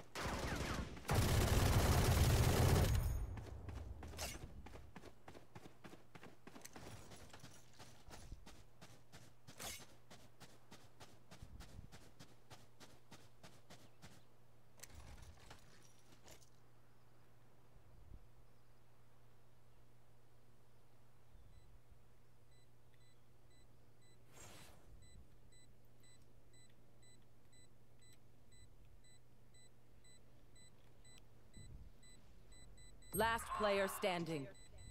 Last player standing.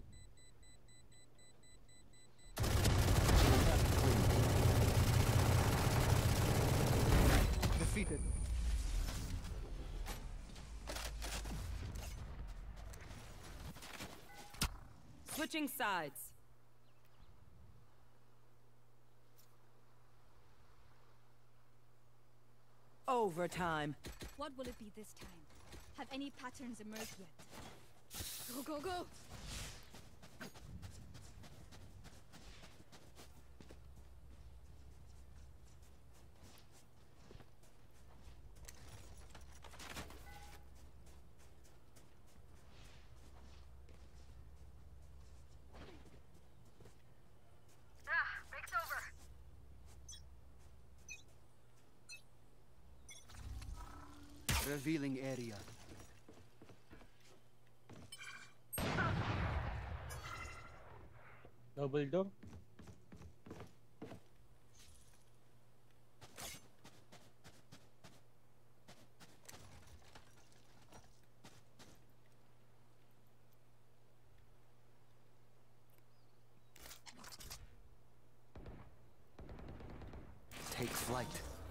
Defeated. Switching sides. Overtime. What will it be this time? Have any patterns emerged yet? Go, go, go. Break's over. Revealing area. Double door. Take flight.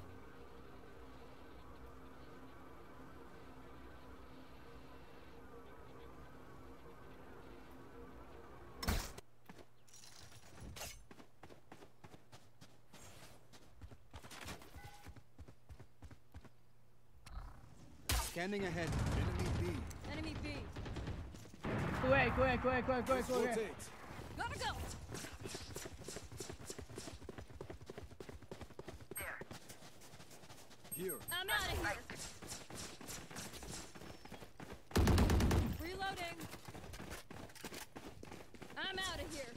Scanning ahead. Enemy B. Enemy B. Quick. Rotate. Gotta go. There. out of here. Reloading. I'm out of here.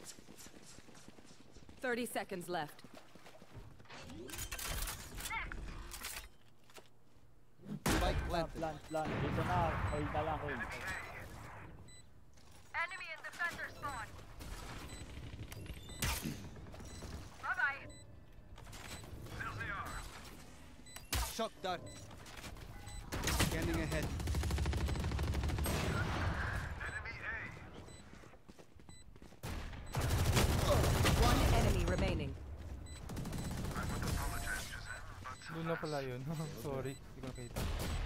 30 seconds left. Spike planted. Plan. Dito na. Hold na lang, hold. Enemy and defender spawn. Bye-bye. Shock dart. Scanning ahead. One enemy remaining. Doon na pala yun. Sorry, hindi ko nakita.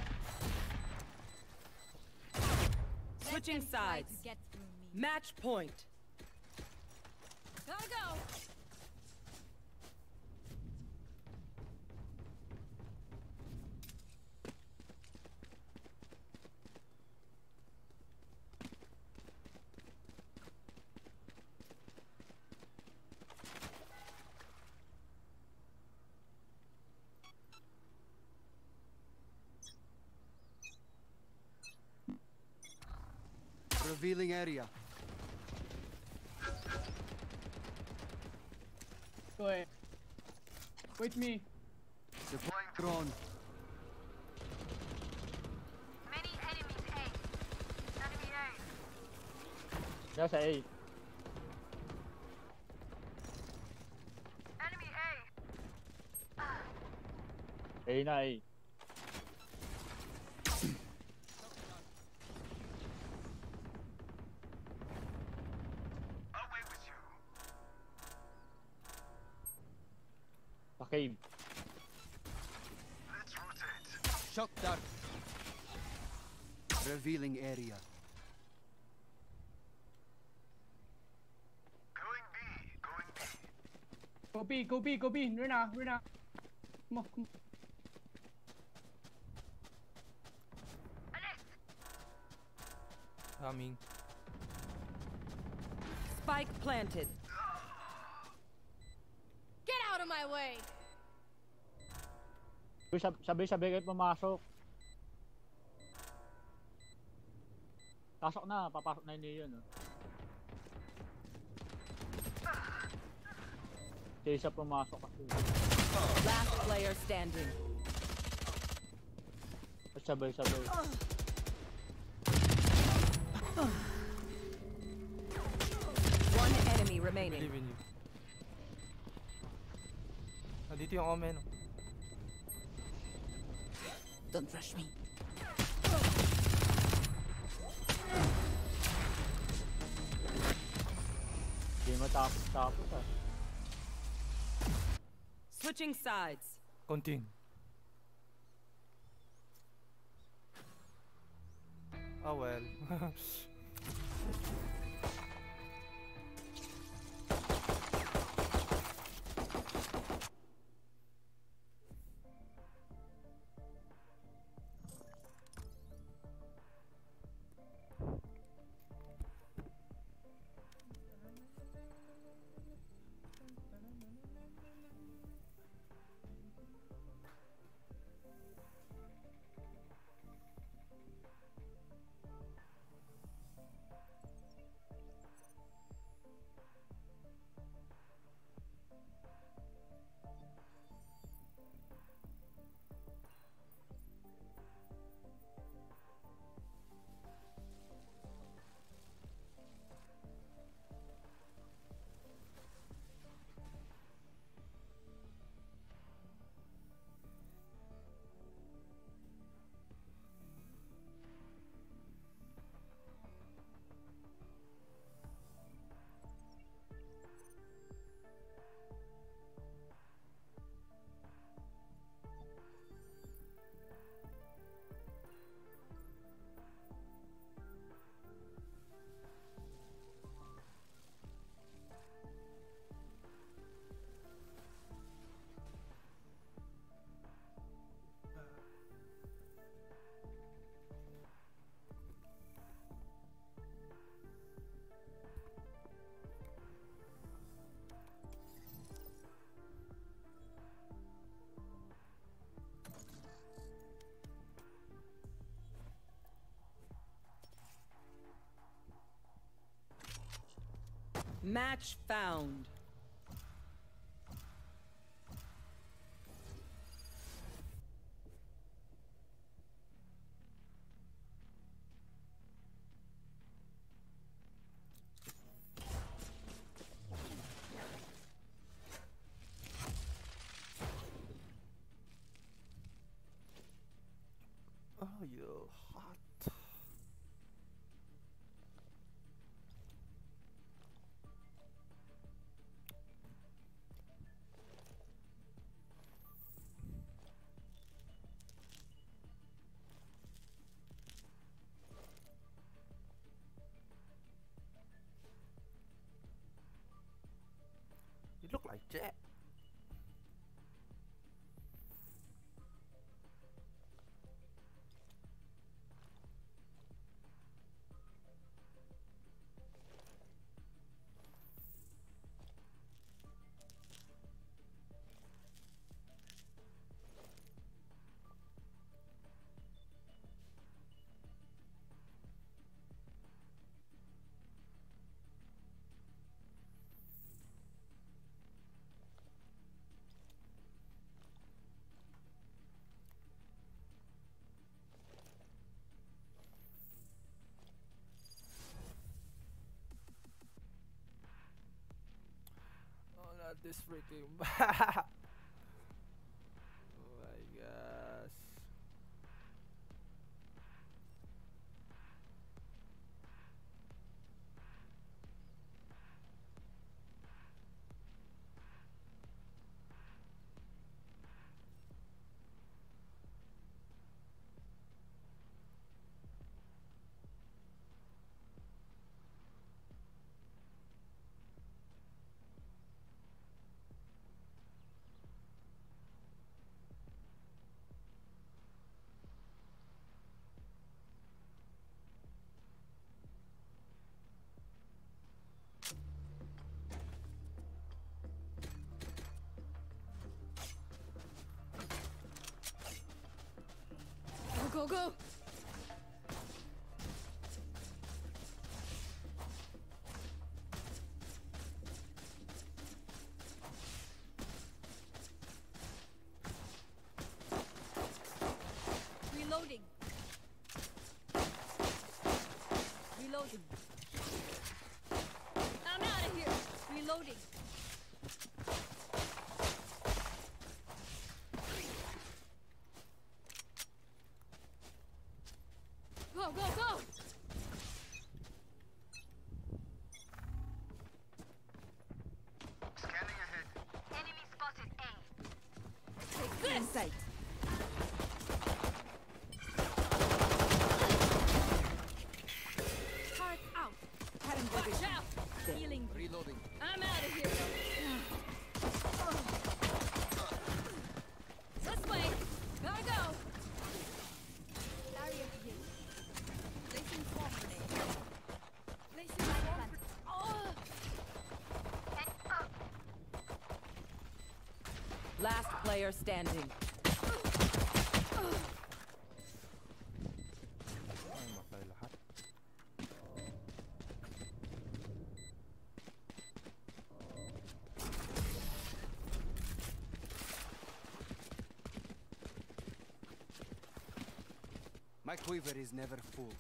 Switching sides. Get through me. Match point. Gotta go. Revealing area. Go ahead. Wait me. Deploying drone. Many enemies A. Enemy A. Nasa A. Enemy A. A na A. Cave. Shock dart. Revealing area. Go B. Runa. Come on. Coming. Spike planted. Get out of my way. Sabay kayo pumasok. Papasok na yun yun. Kaya isa pumasok kasi. Last player standing. Sabay. One enemy remaining. Believe in you. Dito yung Omen. Don't rush me. Hindi matapos ah. Switching sides. Continue. Oh well. Match found. Oh, you hot. You look like Jack. Oh, not this freaking bad. Oh my gosh. Go, go, go! Reloading. Reloading. I'm out of here. Reloading. Go, go, go! Scanning ahead. Enemy spotted A. Take this! Insight. Turret out! Current Watch division. out! Healing. Reloading. I'm out of here. This way. Gotta go. Barrier hit. Placing swarm grenade. Placing swarm grenade. Oh! Last player standing. Ay, matay lahat. My quiver is never full.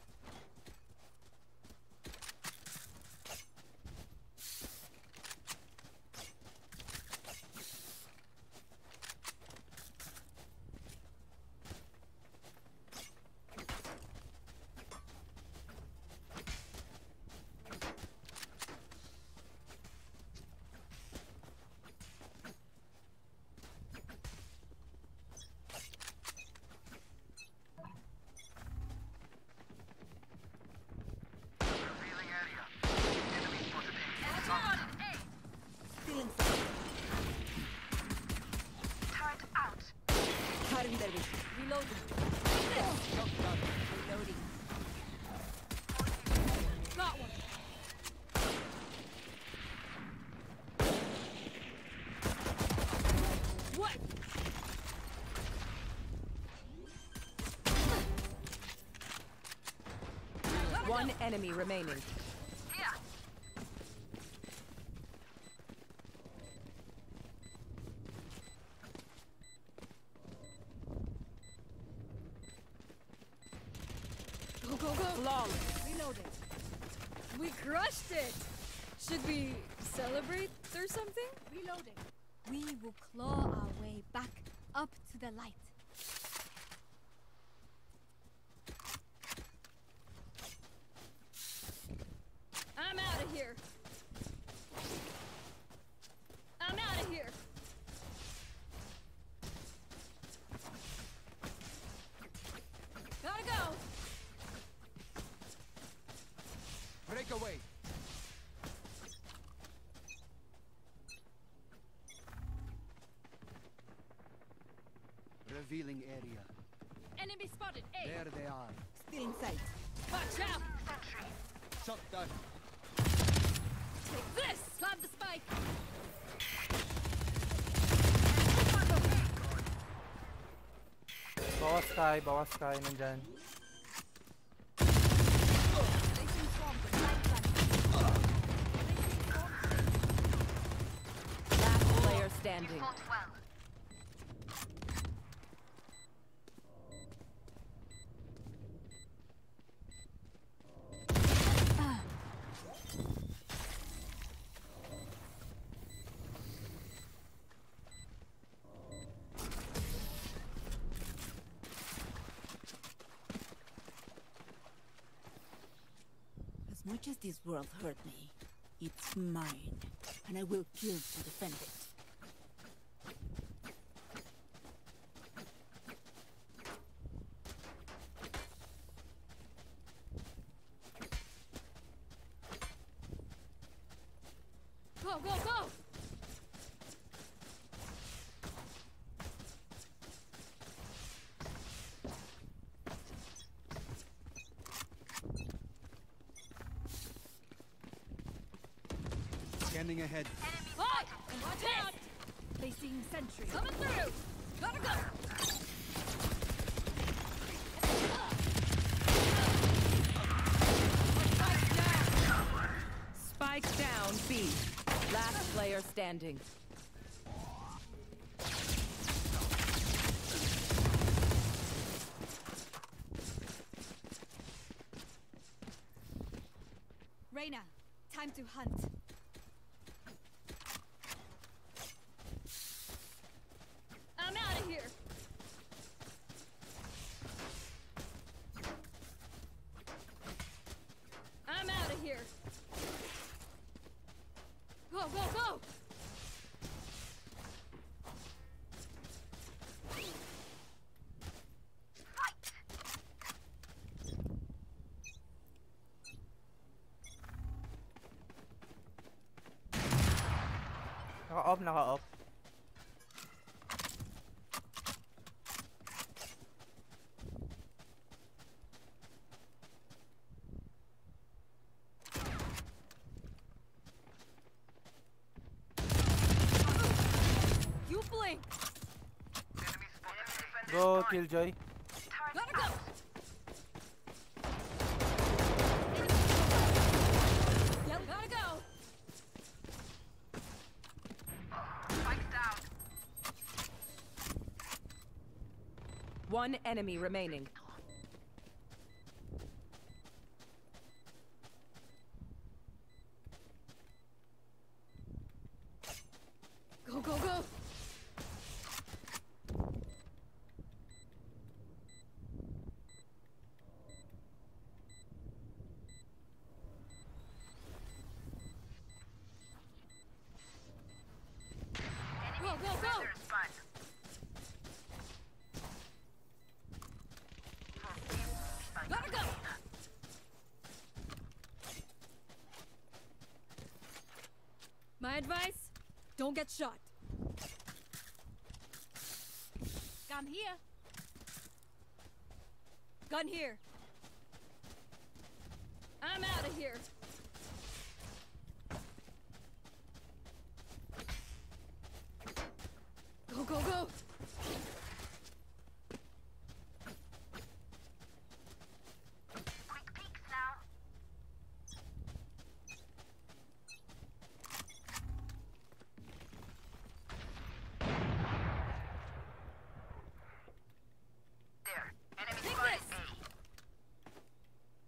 Revealing area. Enemy spotted A. Spotted A. Still inside. Turret out. Current division. Reloading. Reloading. Got one. What? One enemy remaining. Here. go, go! Flawless. Reloading. We crushed it! Should we celebrate or something? Reloading. We will claw our way back up to the light. I'm out of here. I'm out of here. Gotta go. Break away. Revealing area. Enemy spotted. A. There they are. Still in sight. Watch out. Shot down. Take this. Plant the spike. Bawas Sky, nandyan. Placing swarm grenade. Last player standing. Fought well. As much as this world hurt me, it's mine, and I will kill to defend it. Go, go, go! Scanning ahead. Fight! And watch out! Placing sentry. Coming through! Gotta go! Spike down B. Last player standing. Reyna, time to hunt. I'm out of here. I'm out of here. Go, go, go! Naka-off. You blink! Go, Killjoy. Gotta go! Yep, gotta go! Spike down. One enemy remaining. Go, go, go! Go, go, go! There's fun. Gotta go! My advice? Don't get shot. Gun here. Gun here. I'm out of here. Go, go, go! Quick peeks now. There. Enemy Take spotted this. A.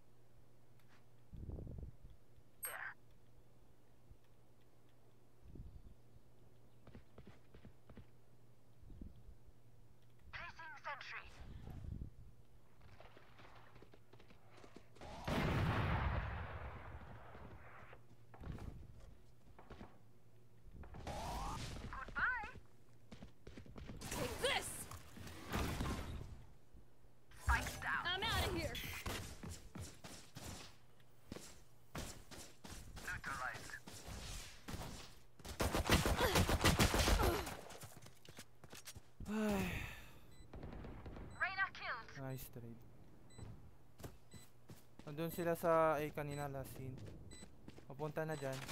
Nandun sila sa A kanina last scene. Papunta na dyan.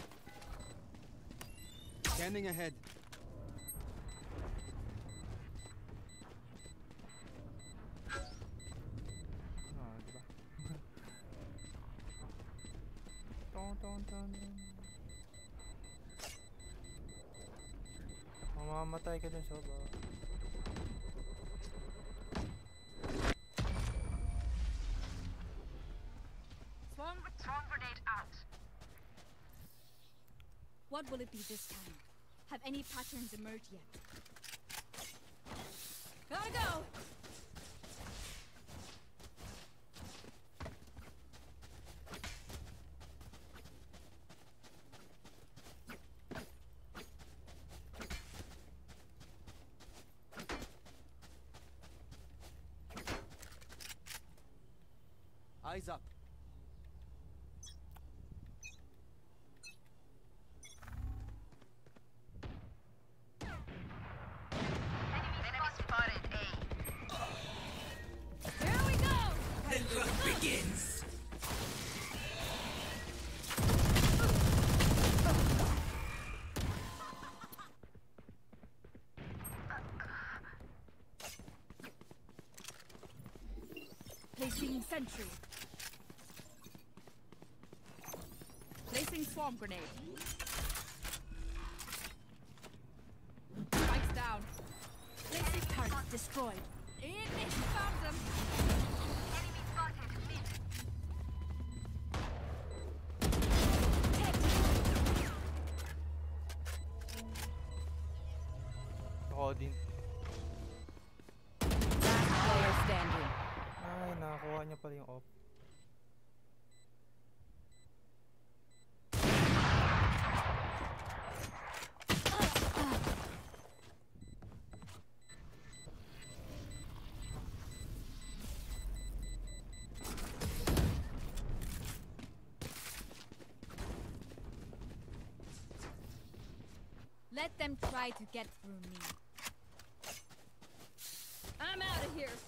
Scanning ahead. Diba? Ton. Mamamatay ka dun sa baba. Swarm grenade out. What will it be this time? Have any patterns emerged yet? Gotta go! Eyes up. Enemy spotted A. Here we go! The hunt begins. Placing sentry. Placing swarm grenade. Spikes down. Placing target destroyed. Ignition found them. Enemy spotted mid. Ako din. Last player standing. Ay, nakakuha niya pala yung off. Let them try to get through me. I'm out of here.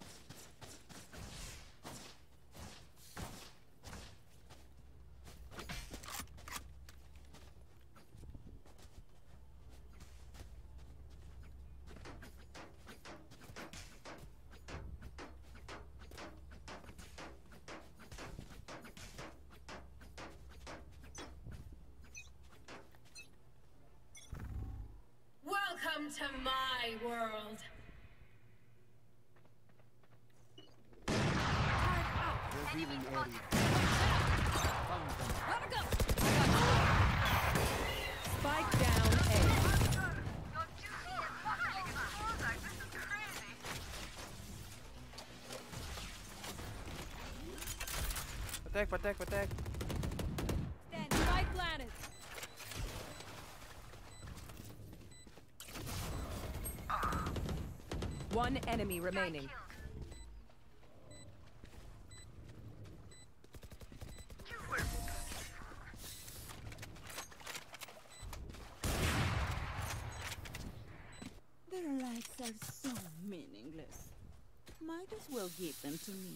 Welcome to my world. Revealing area. Gotta go! Spike down A. Your duty is fucking exposure. This is crazy. Protect. Stand by planet. One enemy remaining. You were Their lives are so meaningless. Might as well give them to me.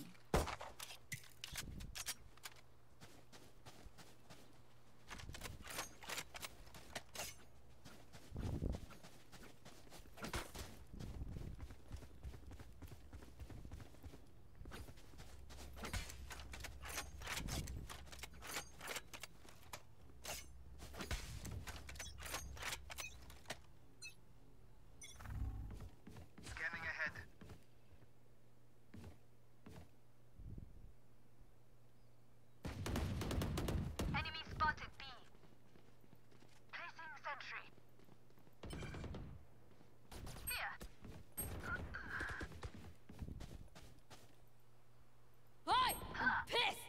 scanning ahead. Enemy spotted B. Placing sentry. Here. Hi! I'm pissed!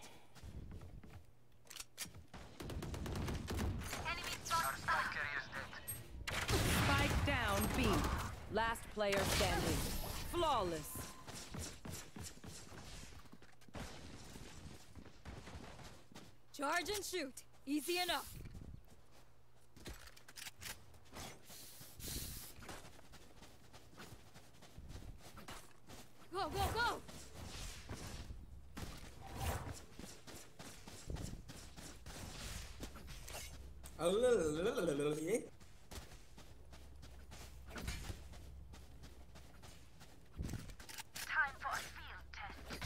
Enemy spotted. Spike carrier's dead. Spike down B. Last player standing. Flawless. Charge and shoot. Easy enough. Go! Time for a field test.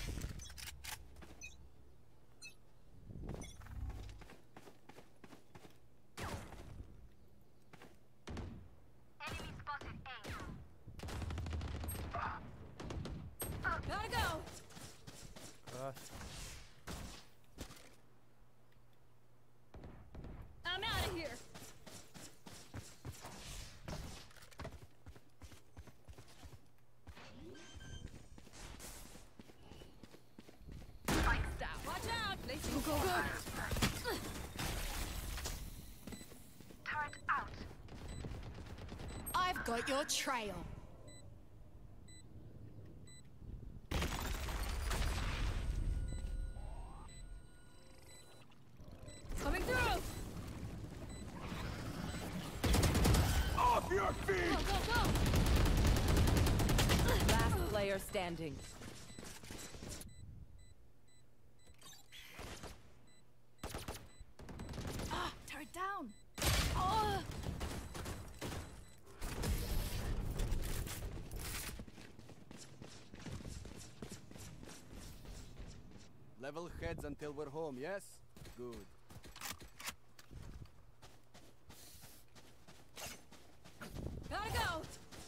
Enemy spotted A. Gotta go! Gosh. I'm out of here! Spikes down. Watch out! Placing Go, go, go! Turret out. I've got your trail. Coming through! Off your feet! Go, go, go! Last player standing. Ah, turret down! Oh! Level heads until we're home, yes? Good. Gotta go!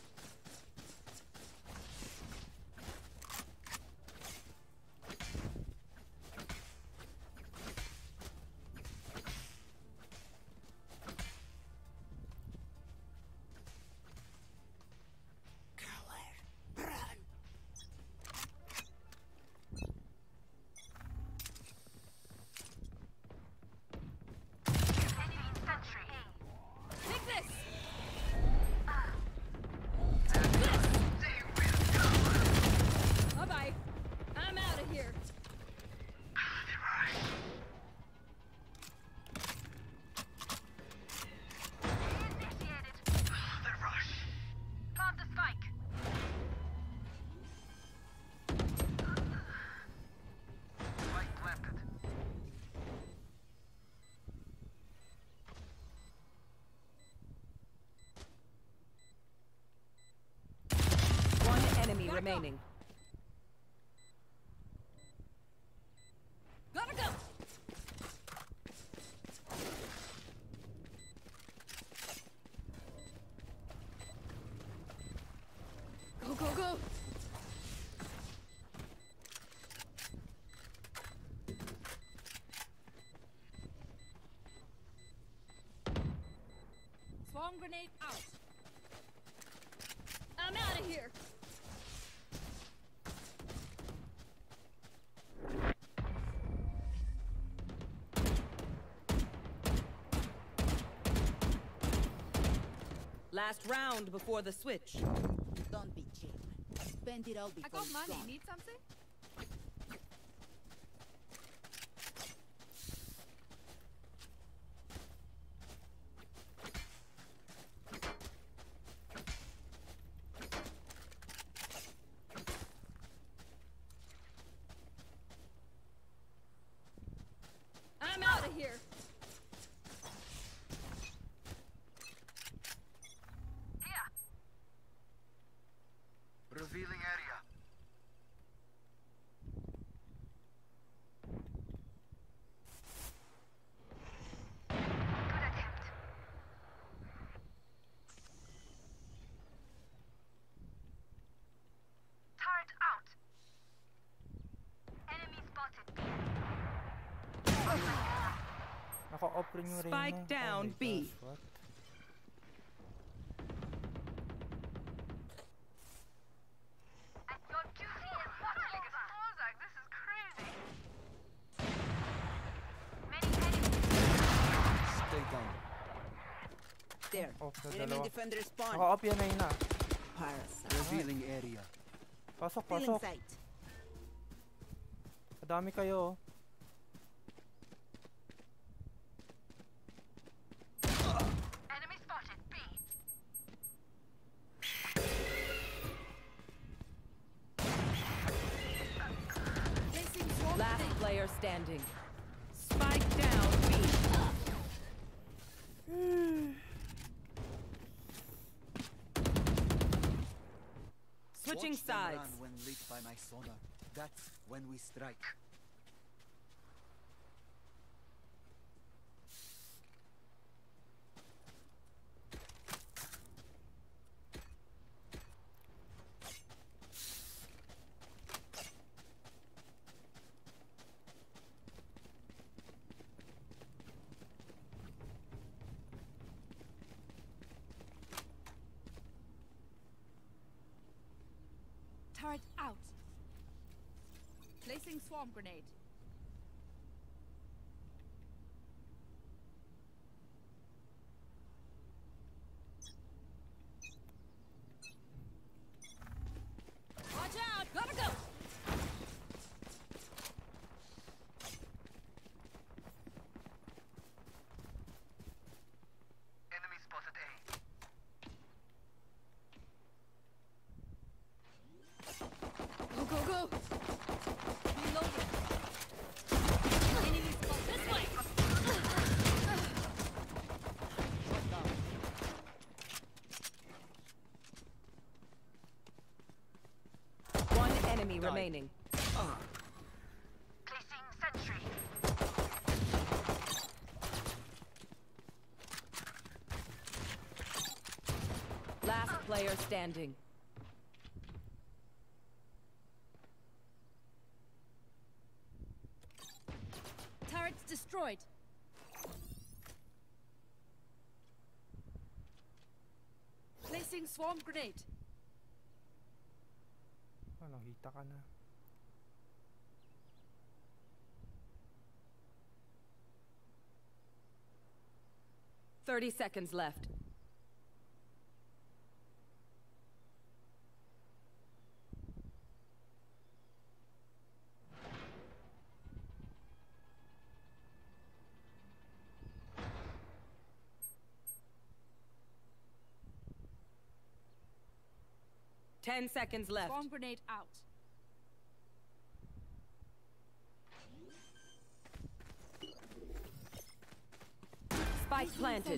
Enemy sentry Take this! Bye-bye. I'm out of here. initiated. The rush. Plant the spike. Spike planted. One enemy remaining. Gotta go! Go, go, go! Swarm grenade out. I'm out of here. Last round before the switch. Don't be cheap. Spend it all I before got it's money. gone. Need something? I'm out of here. Here. Revealing area. Good attempt. Turret out. Enemy spotted. Naka-off rin yung Reyna. Spike down, Oh my B. gosh, what? At your duty as battling a Sporzak, this is crazy. Many enemies. Stay down. There. Off na Enemy dalawa. defender spawn. Naka-off yan Reyna. Parasite. Revealing area. Pasok, Still in pasok. sight. Madami kayo. Enemy spotted. B. Placing swarm Last grenade. player standing. Spike down B. Switching Watch them sides. run when lit by my sonar. That's when we strike. Turret out. Placing swarm grenade. Watch out! Gotta go! Enemy spotted A. Go, go, go! Reloading. Enemy spot this way! One enemy remaining. Placing sentry. Last player standing. Turrets destroyed. Placing swarm grenade. Oh, nakita ka na. Thirty seconds left. Ten seconds left. Swarm grenade out. Spike planted.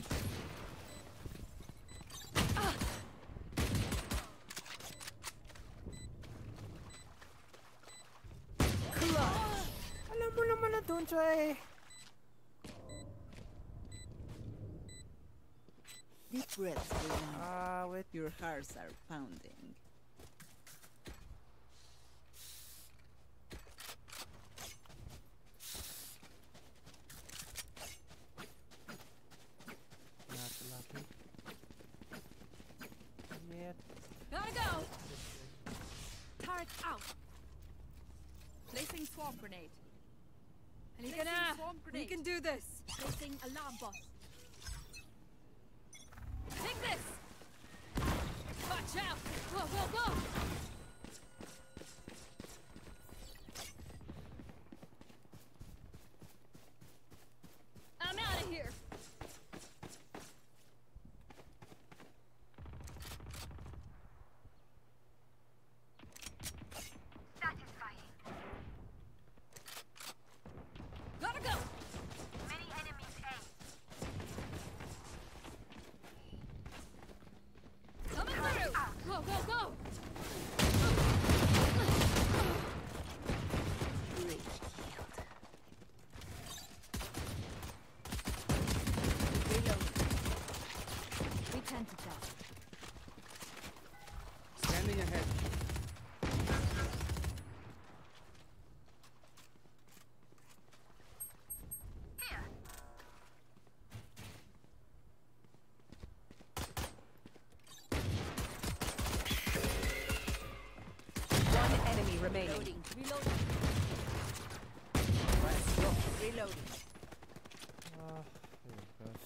Alam mo naman na doon siya eh. Deep breaths, Reyna. Wait. Your hearts are pounding. Not lucky. Yet. Gotta go! Turret out. Placing swarm grenade. Placing swarm grenade. We can do this. Placing alarm bot. Take this! Watch out! Go, go, go! I'm out of here! Satisfying. Gotta go! Many enemies A. Coming through! Go, go, go! Reload. We tend to test. Standing ahead. Here. One enemy remaining. Reloading. Reloading. Reloading. There it goes.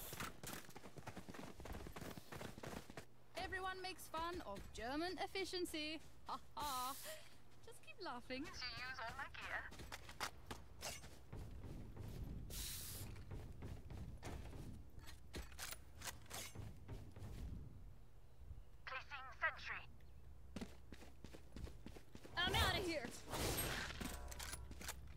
Everyone makes fun of German efficiency. Ha ha. Just keep laughing. To use all my gear. Placing sentry. I'm out of here.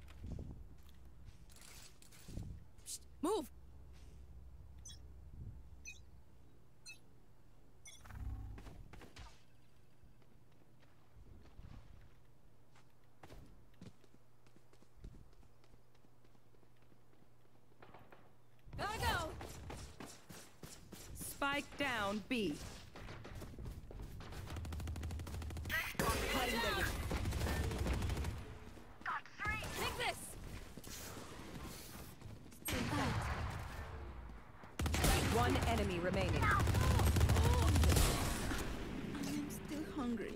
Psst, move. Spike down B. Take this! One enemy remaining. I'm still hungry.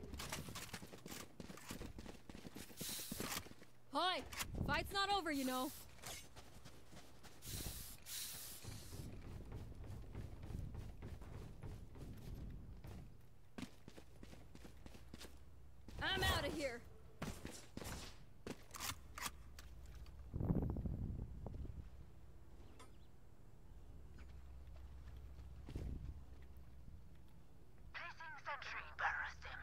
Hi! Fight's not over, you know. I'm out of here. Placing sentry. Embarrassed him.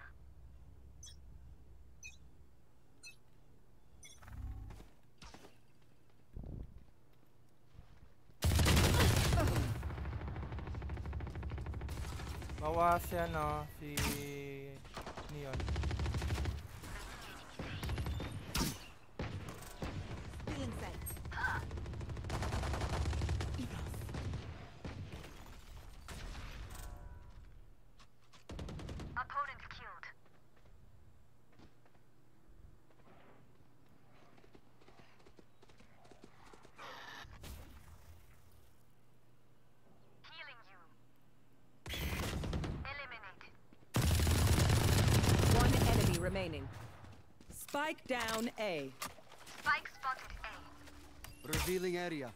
Bawas yan, si Neon. Still in sight. Enough. Opponent killed. Healing you. Eliminated. One enemy remaining. Spike down A. Spike spotted A. Revealing area.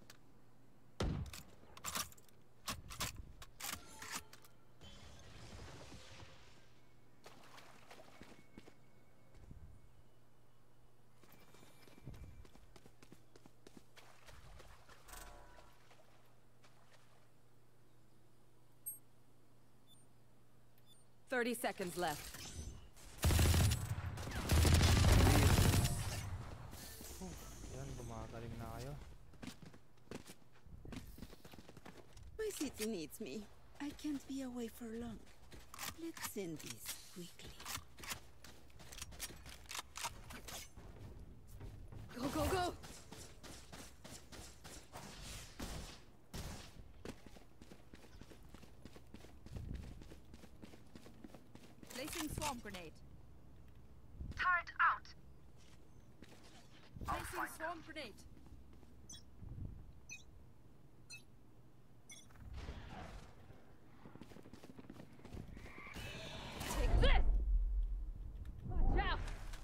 Thirty seconds left. Yan, gumagaling na kayo. My city needs me. I can't be away for long. Let's end this quickly. Go, go, go! Placing swarm grenade. Turret out. Placing swarm grenade. Take this! Watch out!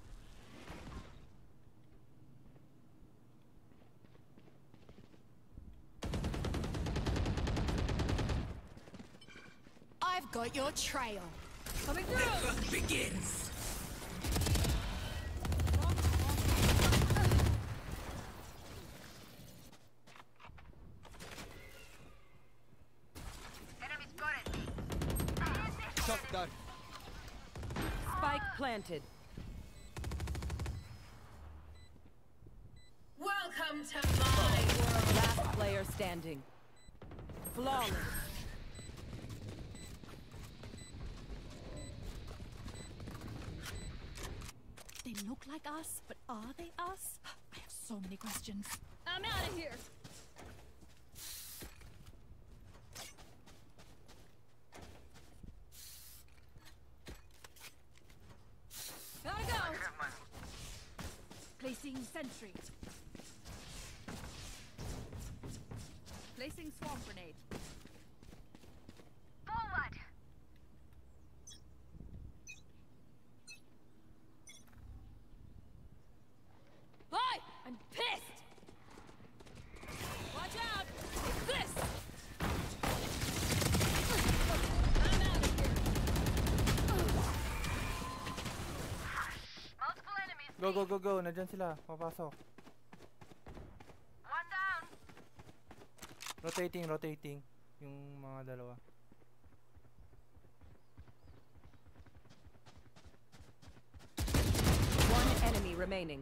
I've got your trail. Coming through! Begins. Enemy spotted. Shot down. Spike planted. Welcome to my world. Last player standing. Flawless. They look like us, but are they us? I have so many questions. I'm out of here! Gotta go! Placing sentry. Placing swarm grenade. Forward. Bye! I'm pissed! Watch out! Take this! I'm out of here! Multiple enemies. Go, go, go, go. Nandyan sila. Papasok. One down. Rotating, rotating. Yung mga dalawa. One enemy remaining.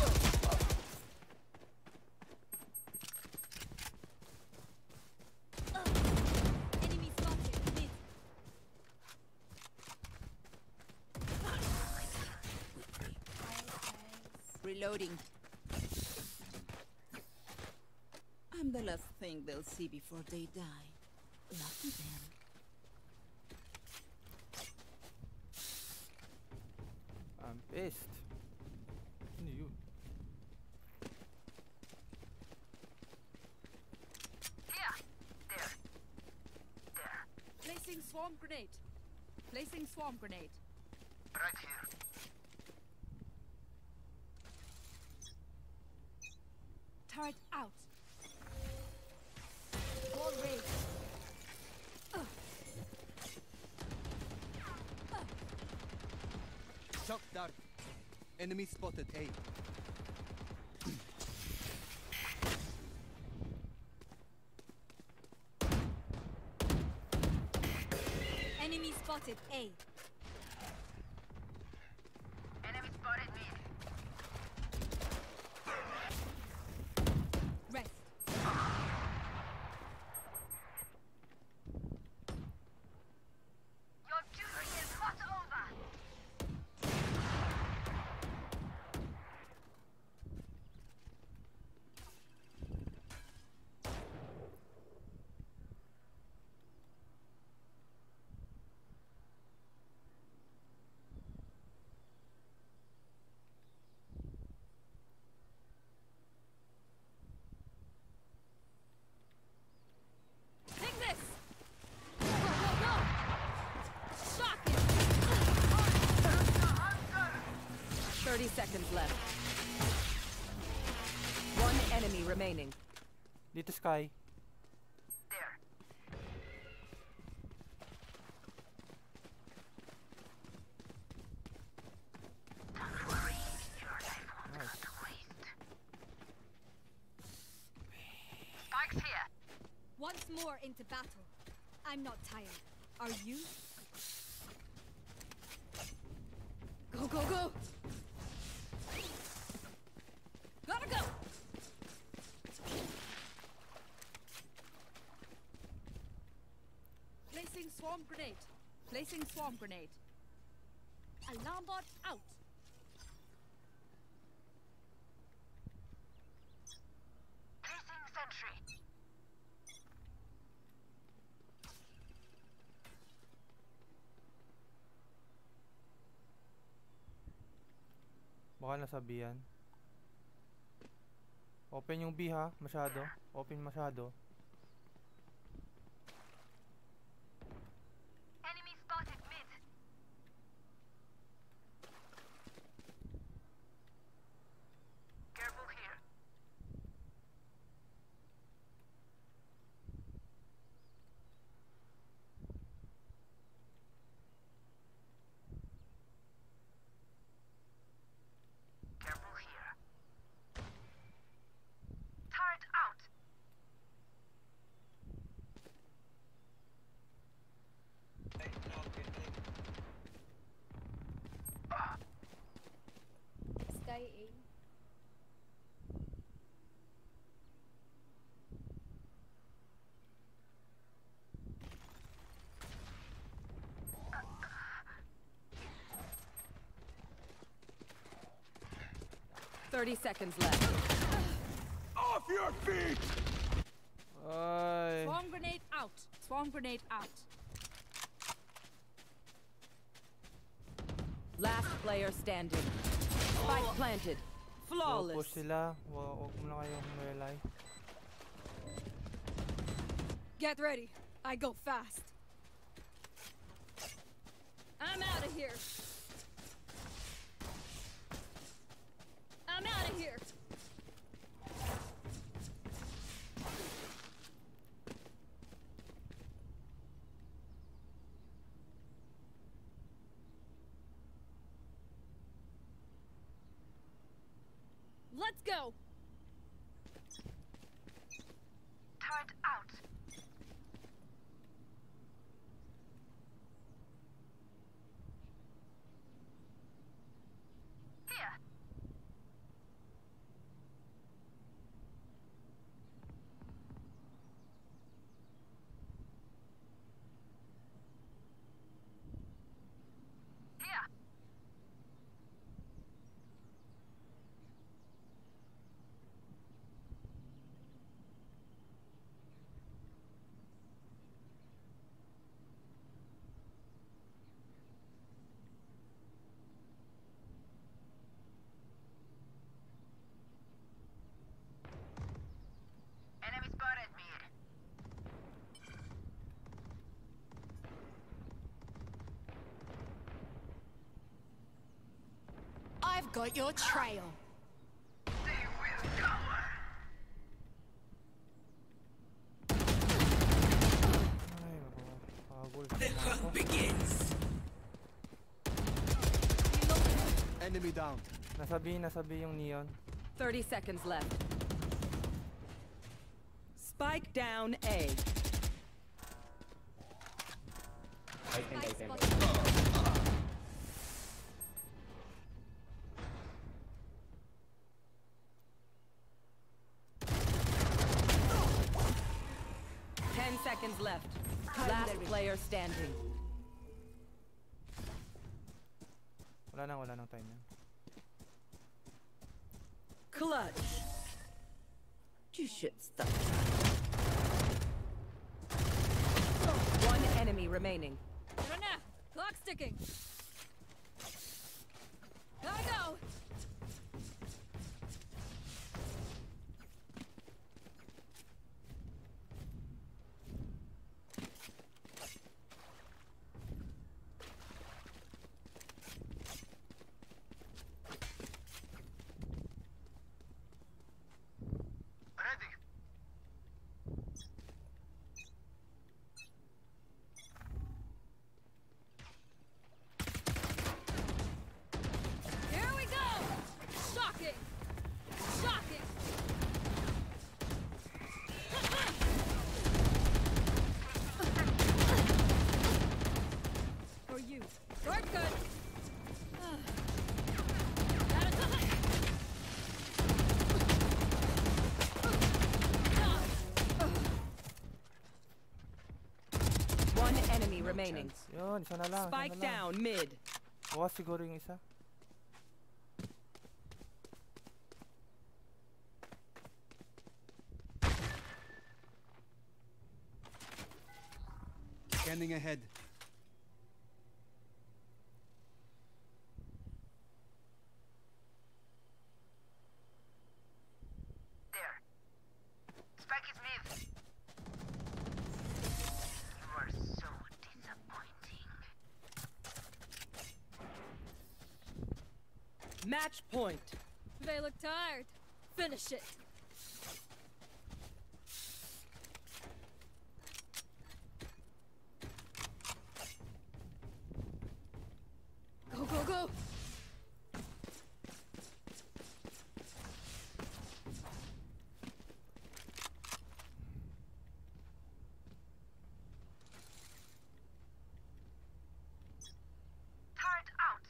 Enemy spotted. Mid. Reloading. I'm the last thing they'll see before they die. Lucky them. I'm pissed. Ano yun? Here. There. There. Placing swarm grenade. Placing swarm grenade. Right here. Turret out. Wall raised. Shock dart. Enemy spotted A. Enemy spotted A. Enemy spotted me. Rest. Your duty is not over. Take this! Go, go, go! Shock it! 30 seconds left. One enemy remaining. Dito Sky. There. Don't worry. Your life won't go to waste. Spike's here. Once more into battle. I'm not tired. Are you? Go, go, go! Gotta go! Placing swarm grenade. Placing swarm grenade. Alarm bot out. Placing sentry. Baka nasabihan. Open yung B ha. Masyado. Open masyado. Enemy spotted mid. Careful here. Careful here. Turret out. Sky A. Thirty seconds left. Off your feet! Ay. Swarm grenade out. Swarm grenade out. Last player standing. Spike planted. Flawless. Push sila. Huwag mo na kayong humelay. Get ready. I go fast. I'm out of here. I'm out of here. Let's go. Turret out. Here. Here. got your trail. Ay, nako. Pagod. Enemy down. Nasabi yung neon. 30 seconds left. Spike down A. Spike spotted. Seconds left. Last player standing. Wala nang time yan. Clutch. You should stop. One enemy remaining. Run now. Clock's ticking. Gotta go. Here we go. Shocking. Shocking. For you. Shortcut. One enemy remaining. Yun, isa na lang. Spike isa na lang. down mid. Bukas siguro yung isa. Scanning ahead. There. Spike is mid. You are so disappointing. Match point. They look tired. Finish it. Go, go, go. Turret out.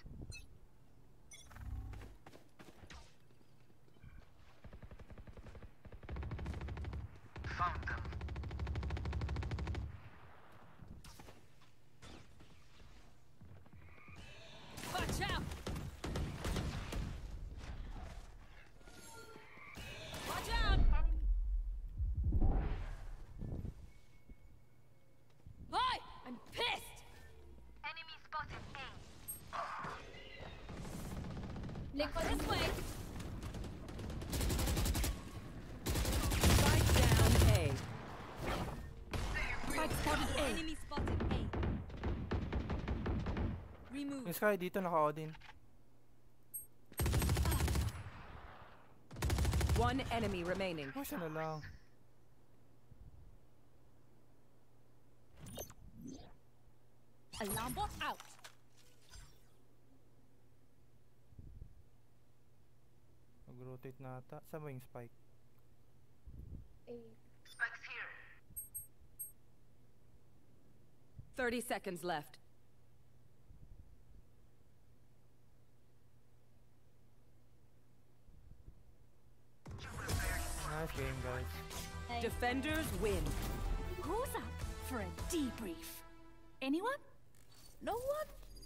Found them. Watch out. Watch out. Hi, I'm pissed. Enemy spotted A. Link for this way. Spike down A. Spike spotted A. Enemy spotted A. Remove. Yung Sky dito naka-Odin. One enemy remaining. Oh, siya na lang. Alarm bot out. Mag-rotate na ata. Saan ba yung spike? Spike's here. 30 seconds left. Nice game, guys. Defenders win. Who's up for a debrief? Anyone? No one?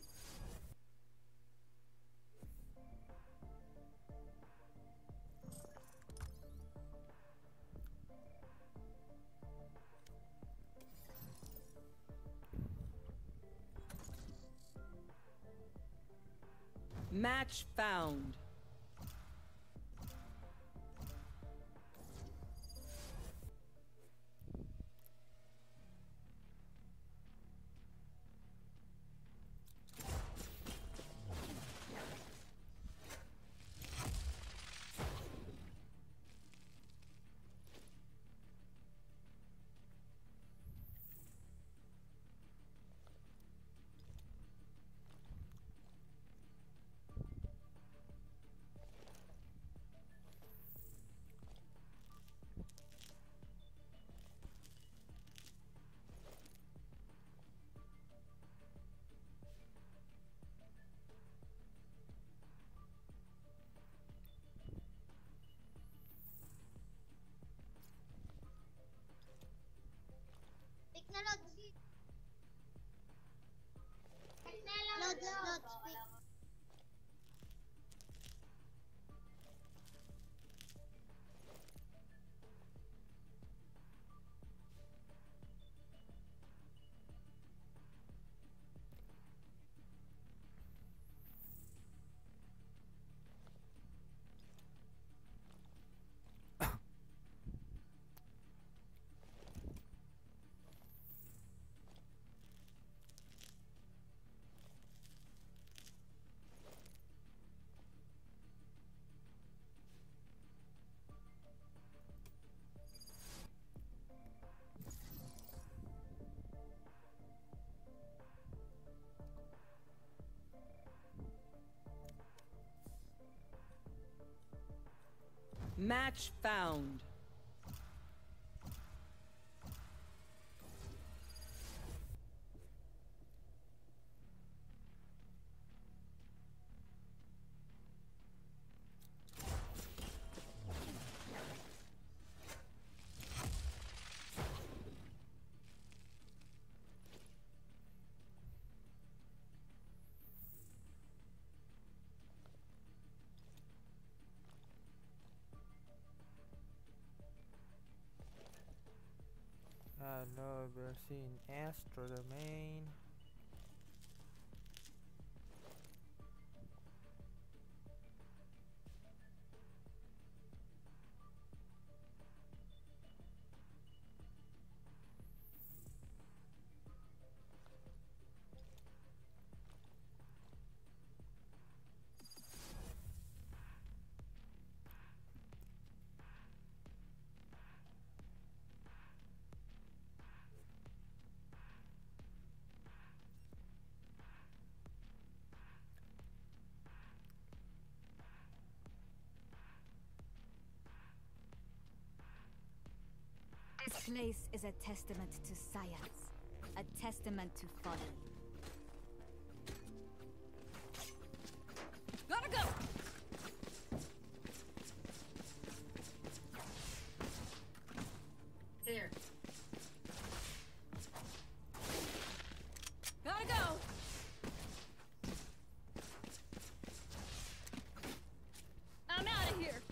Match found. Match found. Hello, we're seeing Astro Domain. This place is a testament to science, a testament to folly. Gotta go! Here. Gotta go! I'm out of here!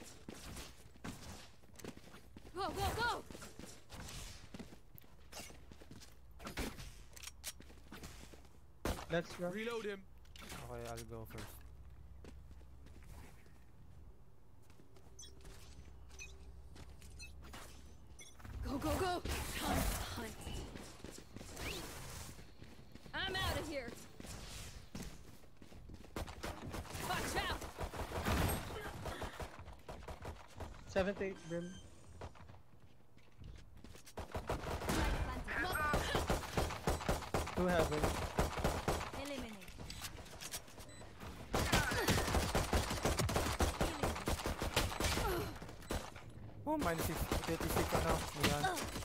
Go, go, go! Let's go. Reload him. Okay, I'll go first. Go, go, go! Time to hunt. I'm out of here! Watch out! 78 Brim. Two heaven. Eliminate. Oh, minus 36 ano. Ayan.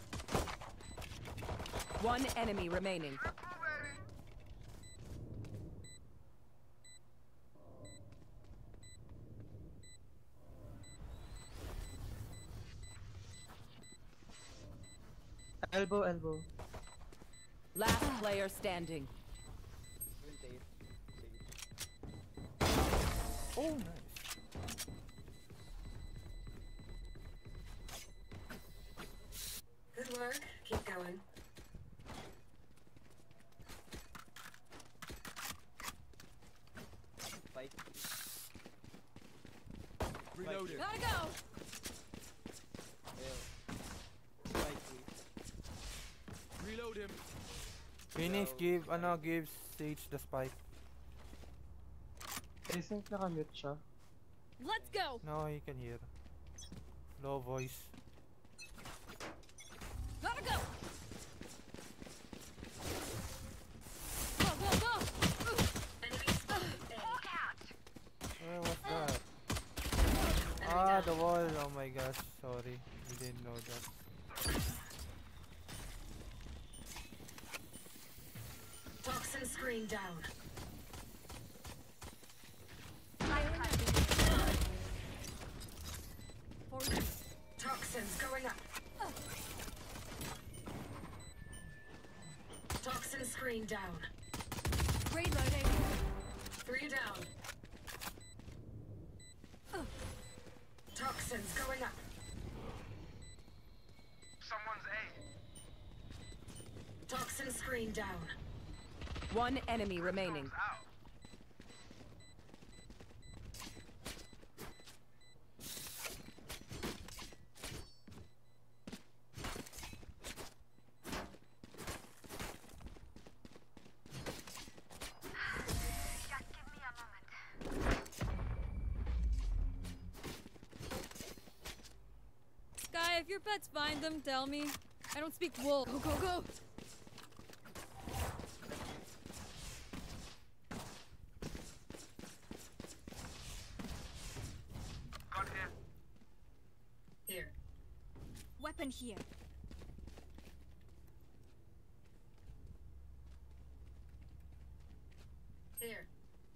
One enemy remaining. Elbow, elbow. Last player standing. Oh, nice. Good work. Keep going. Reloading. Gotta go! Reload him. Finish, give Sage the spike. I think nakamute siya. Let's go! No, he can hear. Low voice. Gotta go! Go, go, go! What's that? Ah, the wall. Oh my gosh, sorry. We didn't know that. Toxin screen down. Toxins going up. Toxin screen down. Reloading. Three down. Toxins going up. Someone's A. Toxin screen down. One enemy remaining. Out. Just give me a moment. Sky, if your pets find them, tell me. I don't speak wolf. Go, go, go! Got here. Here. Weapon here. Here.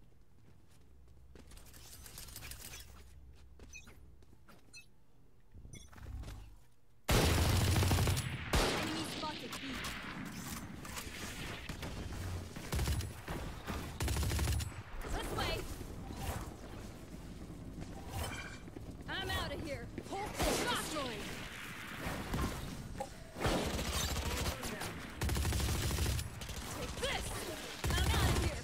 Enemy spotted B. This way! I'm out of here. Destroyed. Take this! I'm out of here.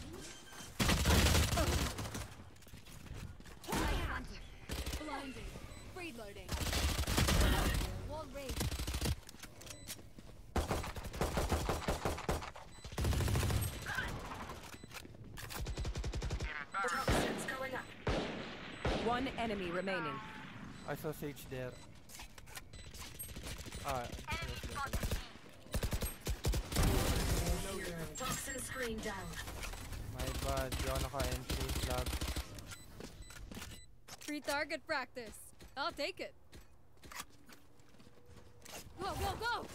Blinded. Reloading. Wall raised. Toxins going up. One enemy remaining. I saw Sage there. Toxin screen down. My bad, di ako naka-entry. Lag. Free target practice. I'll take it. Go, go, go!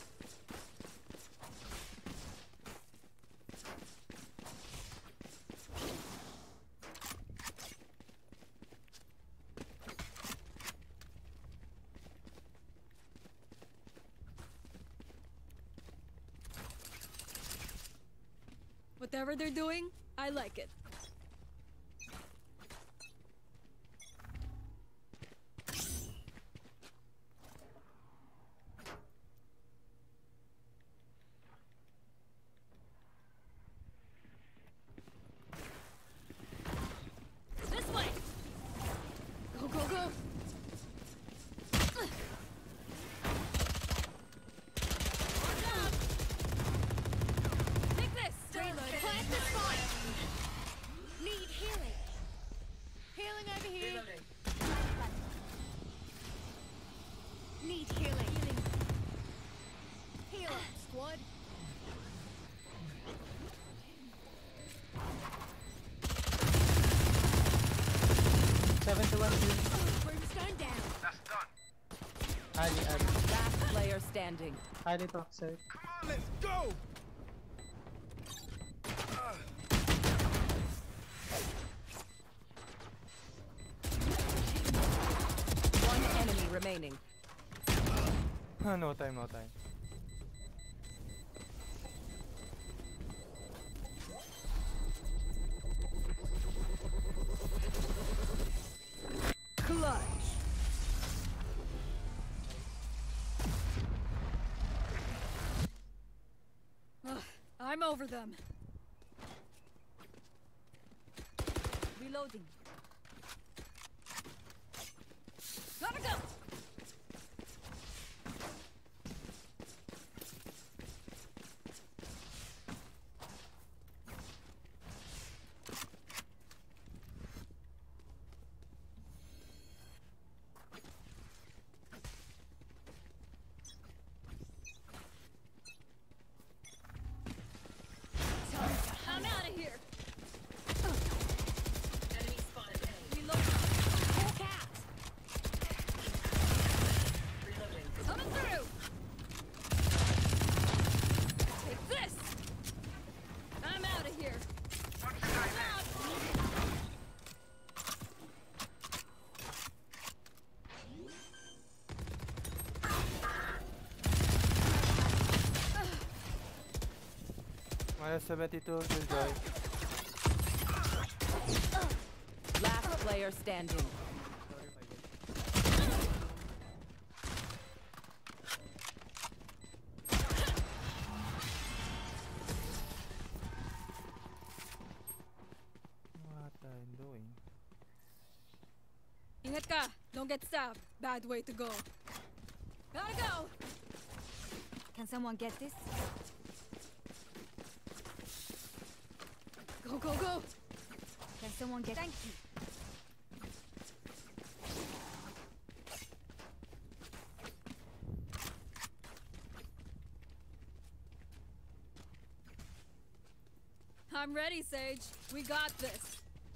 Whatever they're doing, I like it. This way! Go, go, go! Watch out! Take this! Plant the spot! Need healing! Healing over here! Reloading. Need healing! Heal up, squad! Brimstone down! That's done. Ali, Ali. Last player standing. Ali toxic. Come on, let's go. One enemy remaining. No time, no time. Clutch. I'm over them. Reloading. Gotta go! I'm out of here. Enemy spotted A. Reloading. Hawk out. Reloading. Coming through. Take this. I'm out of here. What should I do? Minus 72, Killjoy. player standing. What I'm doing? Ingat ka! Don't get stabbed. Bad way to go. Gotta go! Can someone get this? Go, go, go! Can someone get... Thank you. I'm ready, Sage. We got this.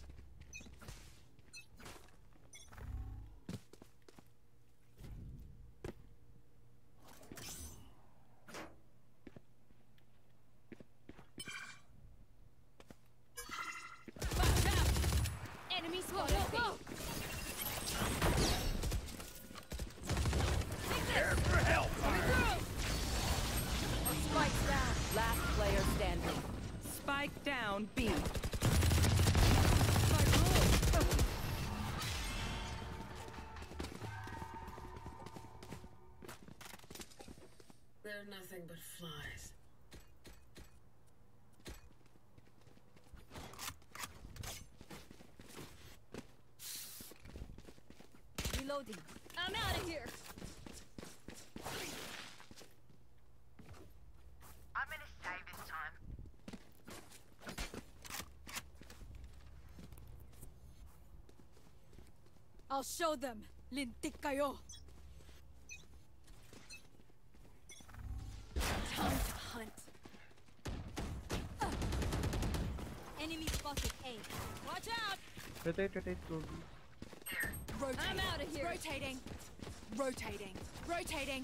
Enemy Go, spotted. go, go! Prepare for help! Spike's down. Last player standing. Spike down B. They're nothing but flies. Reloading. I'm out of here. I'm gonna save this time. I'll show them. Lintik kayo. Time to hunt. Enemy spotted A. Watch out! Rotate, go. I'm out of here. Rotating. Rotating. Rotating.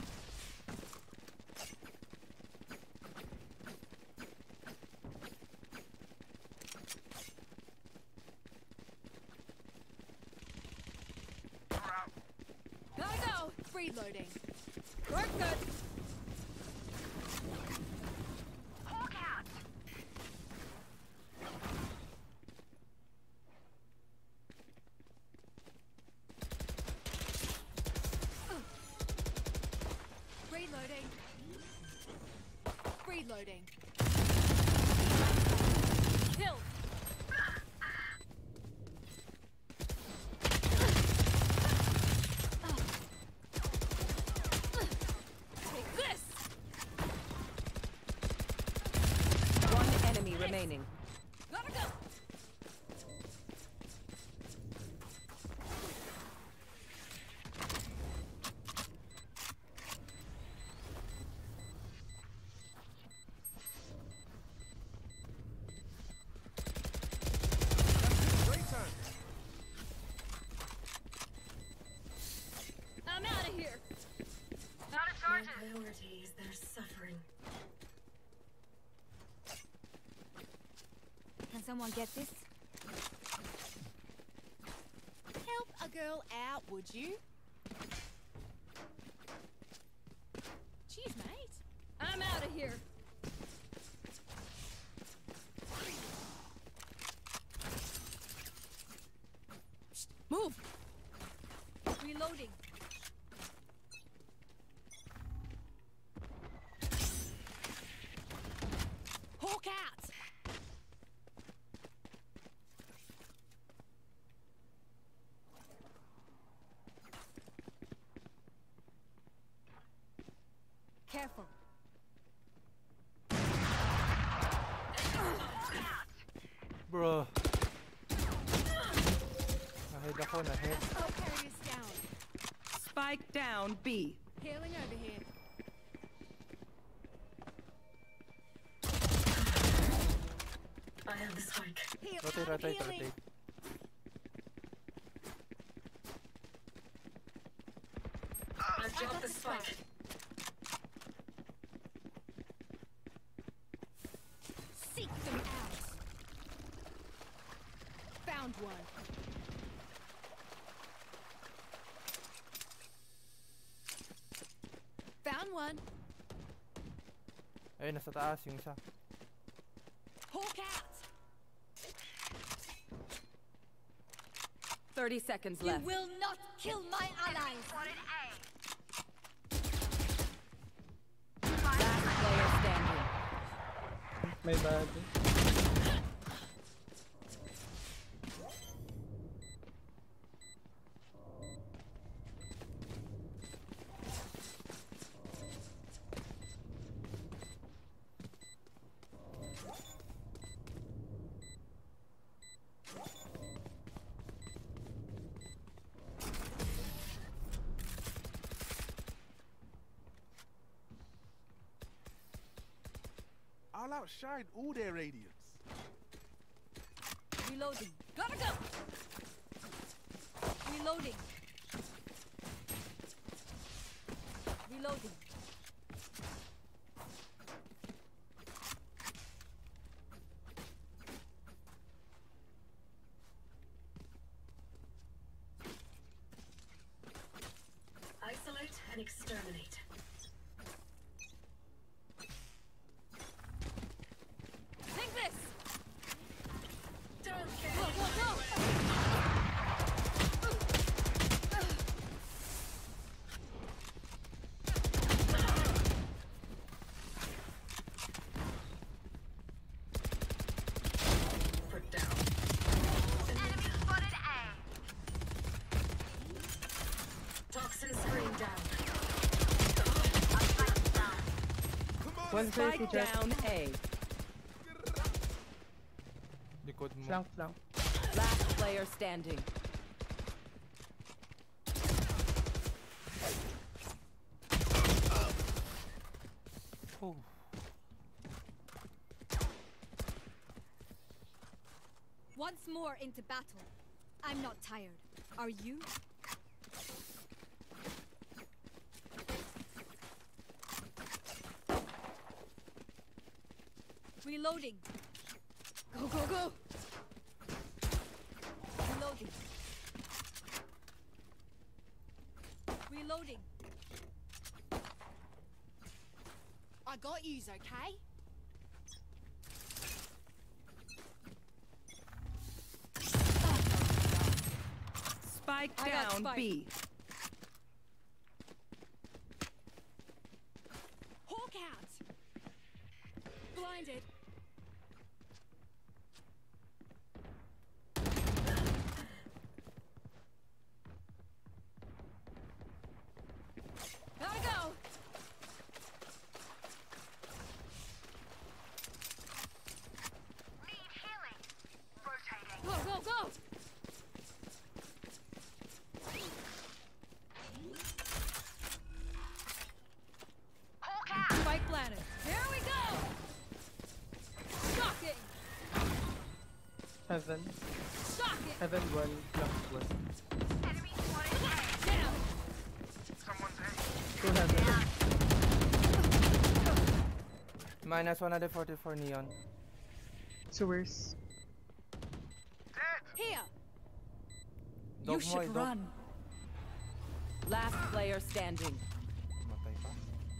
Gotta go. Reloading. Work good. Hawk out! Reloading. Reloading. Kill. Take this. One enemy remaining. Gotta go. I'm out of here. Not a My charges! priority is their suffering. Can someone get this? Help a girl out, would you? Cheers, mate. I'm out of here. Move. Reloading. Hawk out. Careful. Bro. Nahid ako, nahid. I'll carry us down. Spike down B. Healing over here. I have the spike. Rotate. I've dropped the spike. Seek them out. Found one. Found one. Ayun, nasa taas yung isa. Hawk out. 30 seconds You left. will not kill my allies. Spotted A. Last player standing. May bad. I'll outshine all their radiance. Reloading. Gotta go. Reloading. Reloading. Isolate and exterminate. Take this. Don't Go, get go, go. put down. Enemy spotted A. Toxin screen down. One Spike crazy jet. down A. Likod mo. Flank, flank. Last player standing. Oh. Once more into battle. I'm not tired. Are you? Reloading. Go, go, go. Reloading. Reloading. I got yous, okay? Spike I got down spike. B. Hawk out. Blinded. Gotta go. Need healing. Rotating. Go, go, go. Hawk out. Spike planet. Here we go. Shocking. Heaven. Shocking. Heaven, one. Flank, one. Enemy spotted A. Down. Someone's A. Two heaven. Minus 144 neon. Sewers. Here. Dog You mo, should dog. run. Last player standing. Matay pa.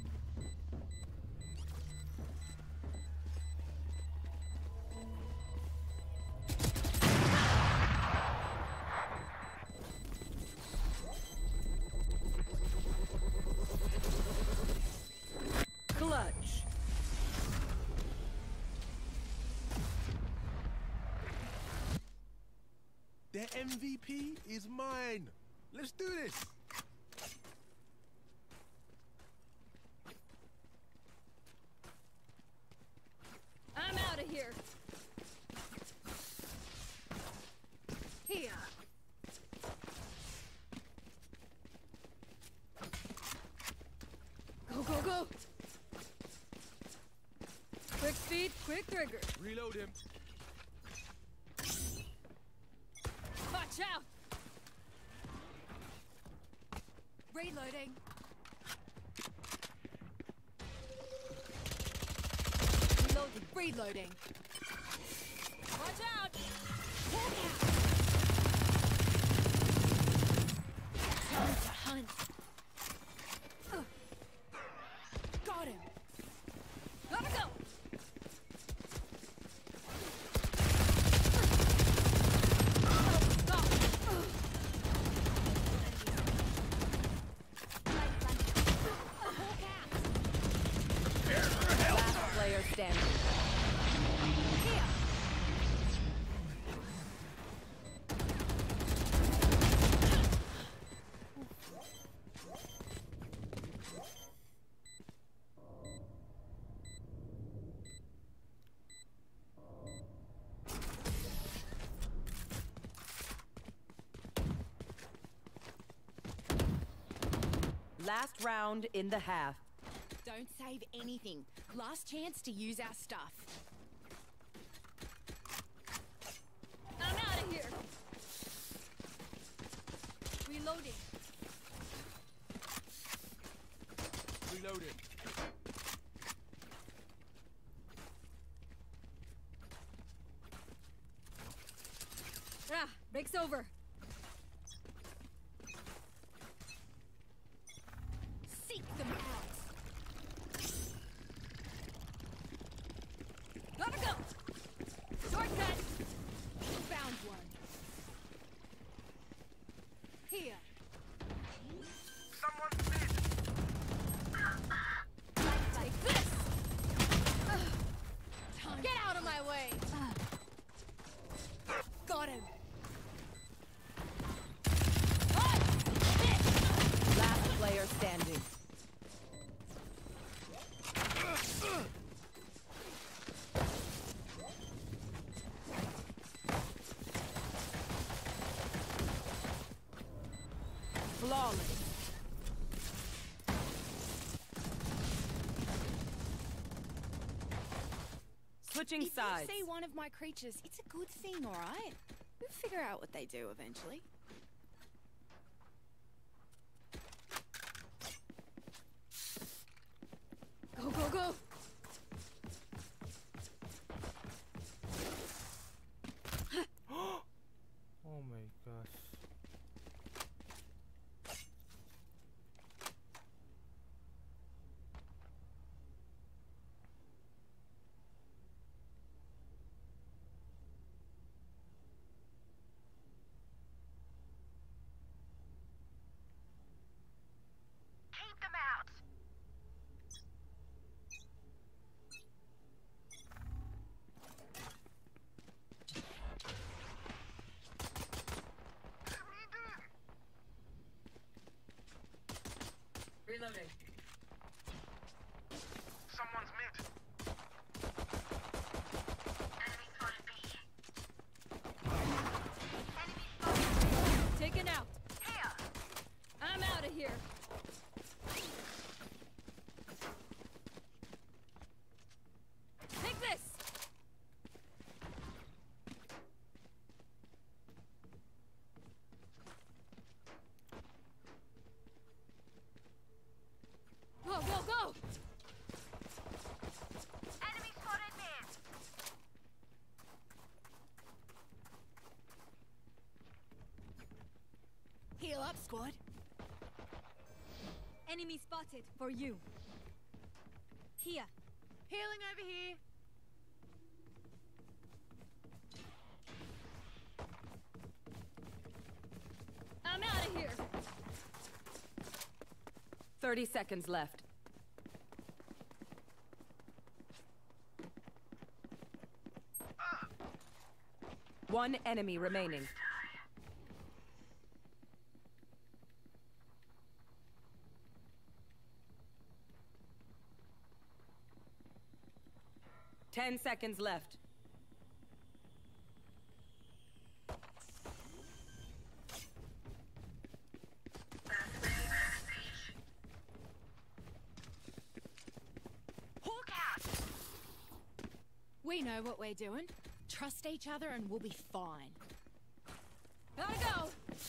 Clutch. Their MVP is mine. Let's do this. I'm out of here. Here. Go, go, go. Quick speed, quick trigger. Reload him. Watch out. Reloading. Reloading. Reloading. Watch out. Walk out. Time to hunt. Got him. Gotta go. standing. Here. Last round in the half. Don't save anything. Last chance to use our stuff. I'm out of here. Reloading. Reloading. Ah, break's over. Seek them out. Gotta go. Shortcut. Found one. Here. Someone's mid. Like this. Get out of my way. Got him. Last player standing. Flawless. Switching If sides. you see one of my creatures, it's a good thing, alright? We'll figure out what they do eventually. Go, go, go. Oh my gosh. Keep them out. Reloading. Someone's mid. Enemy spotted B. Enemy spotted. Taken out. Here. I'm out of here. Take this. Go, go, go. Enemy spotted mid. Heal up, squad. Enemy spotted for you. Here. Healing over here. I'm out of here. 30 seconds left. One enemy remaining. Ten seconds left. Hawk out. We know what we're doing. Trust each other and we'll be fine. Gotta go.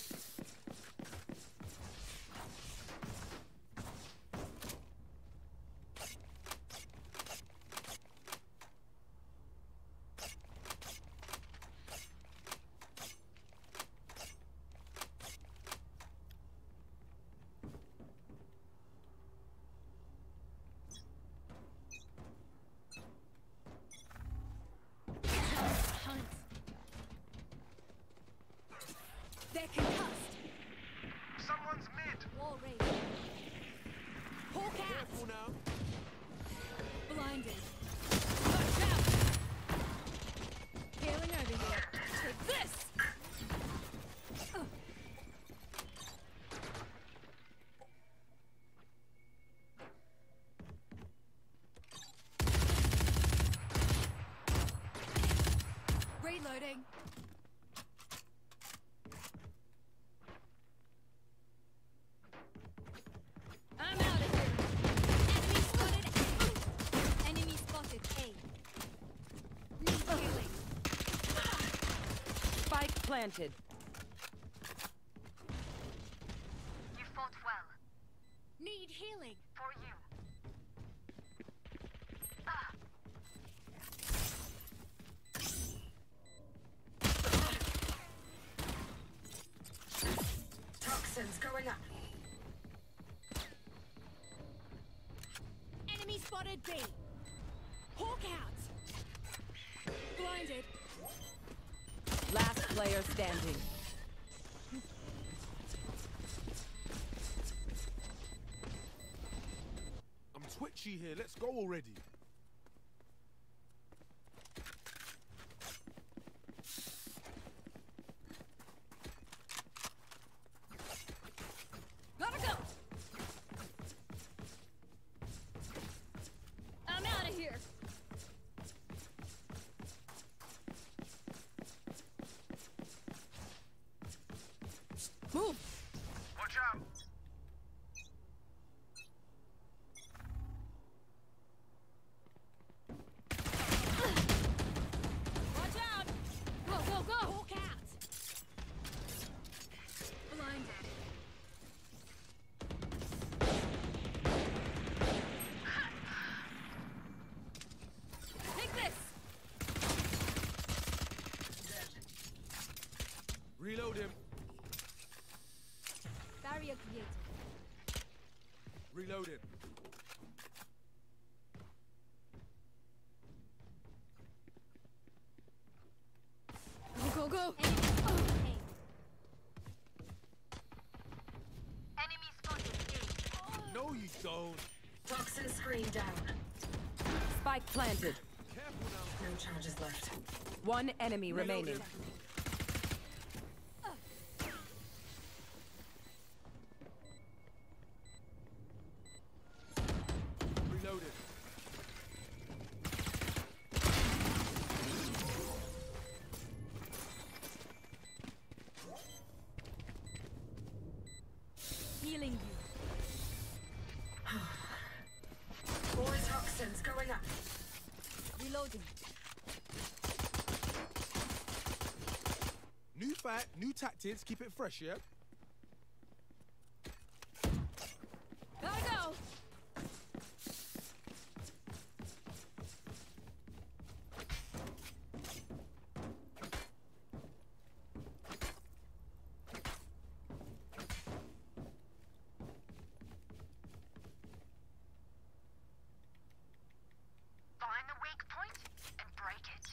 Hunt. They're concussed. Someone's mid. Wall raised. Hawk out. Careful now. Blinded. planted. You fought well. Need healing. For you. Toxins going up. Enemy spotted B. Hawk out. Blinded. Last player standing. I'm twitchy here. Let's go already. Gotta go. I'm out of here. Move. Watch out. Watch out. Go, go, go. Hawk out. Blinded. Take this. Reload him. Barrier created. Reload him. Go, go, go. Enemy spotted A. No, you don't. Toxin screen down. Spike planted. Careful now. No charges left. One enemy remaining. Reload it. Healing you. More toxins going up. Reloading. New fight, new tactics. Keep it fresh, yeah? Gotta go. Find the weak point and break it.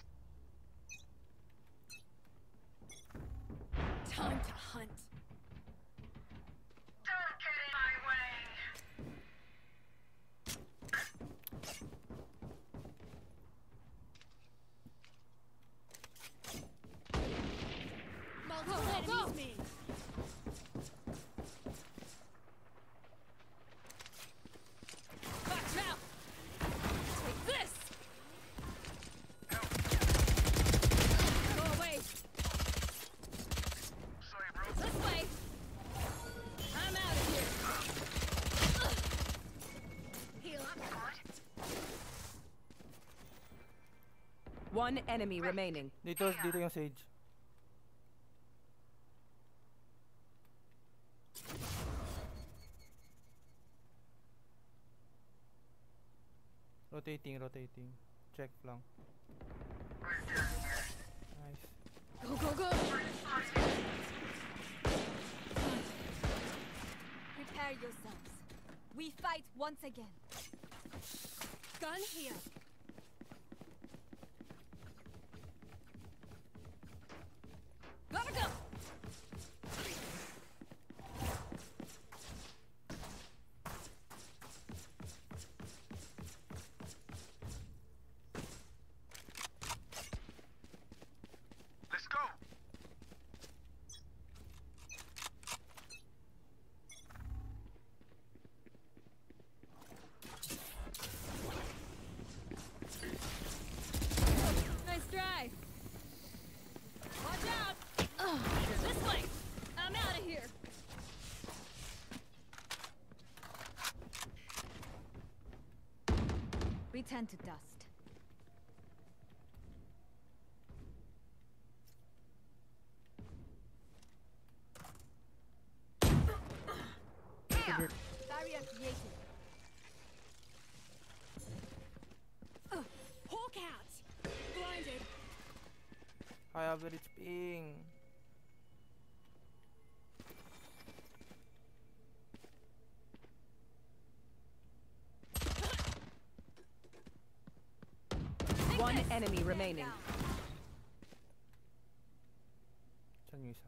Time to hunt. Don't get in my way. Multiple enemies me. Watch out. Take this. Go away. Sorry, bro. This way. I'm out of here. Heal up. One enemy remaining. Dito yung Sage. Rotating. Check lang. Nice. Go, go, go. Prepare yourselves. We fight once again. Gun here. Gotta go. Let's go. Nice try. Watch out. This way. I'm out of here. We turn to dust. but it's ping. One enemy remaining. Saan yung isa?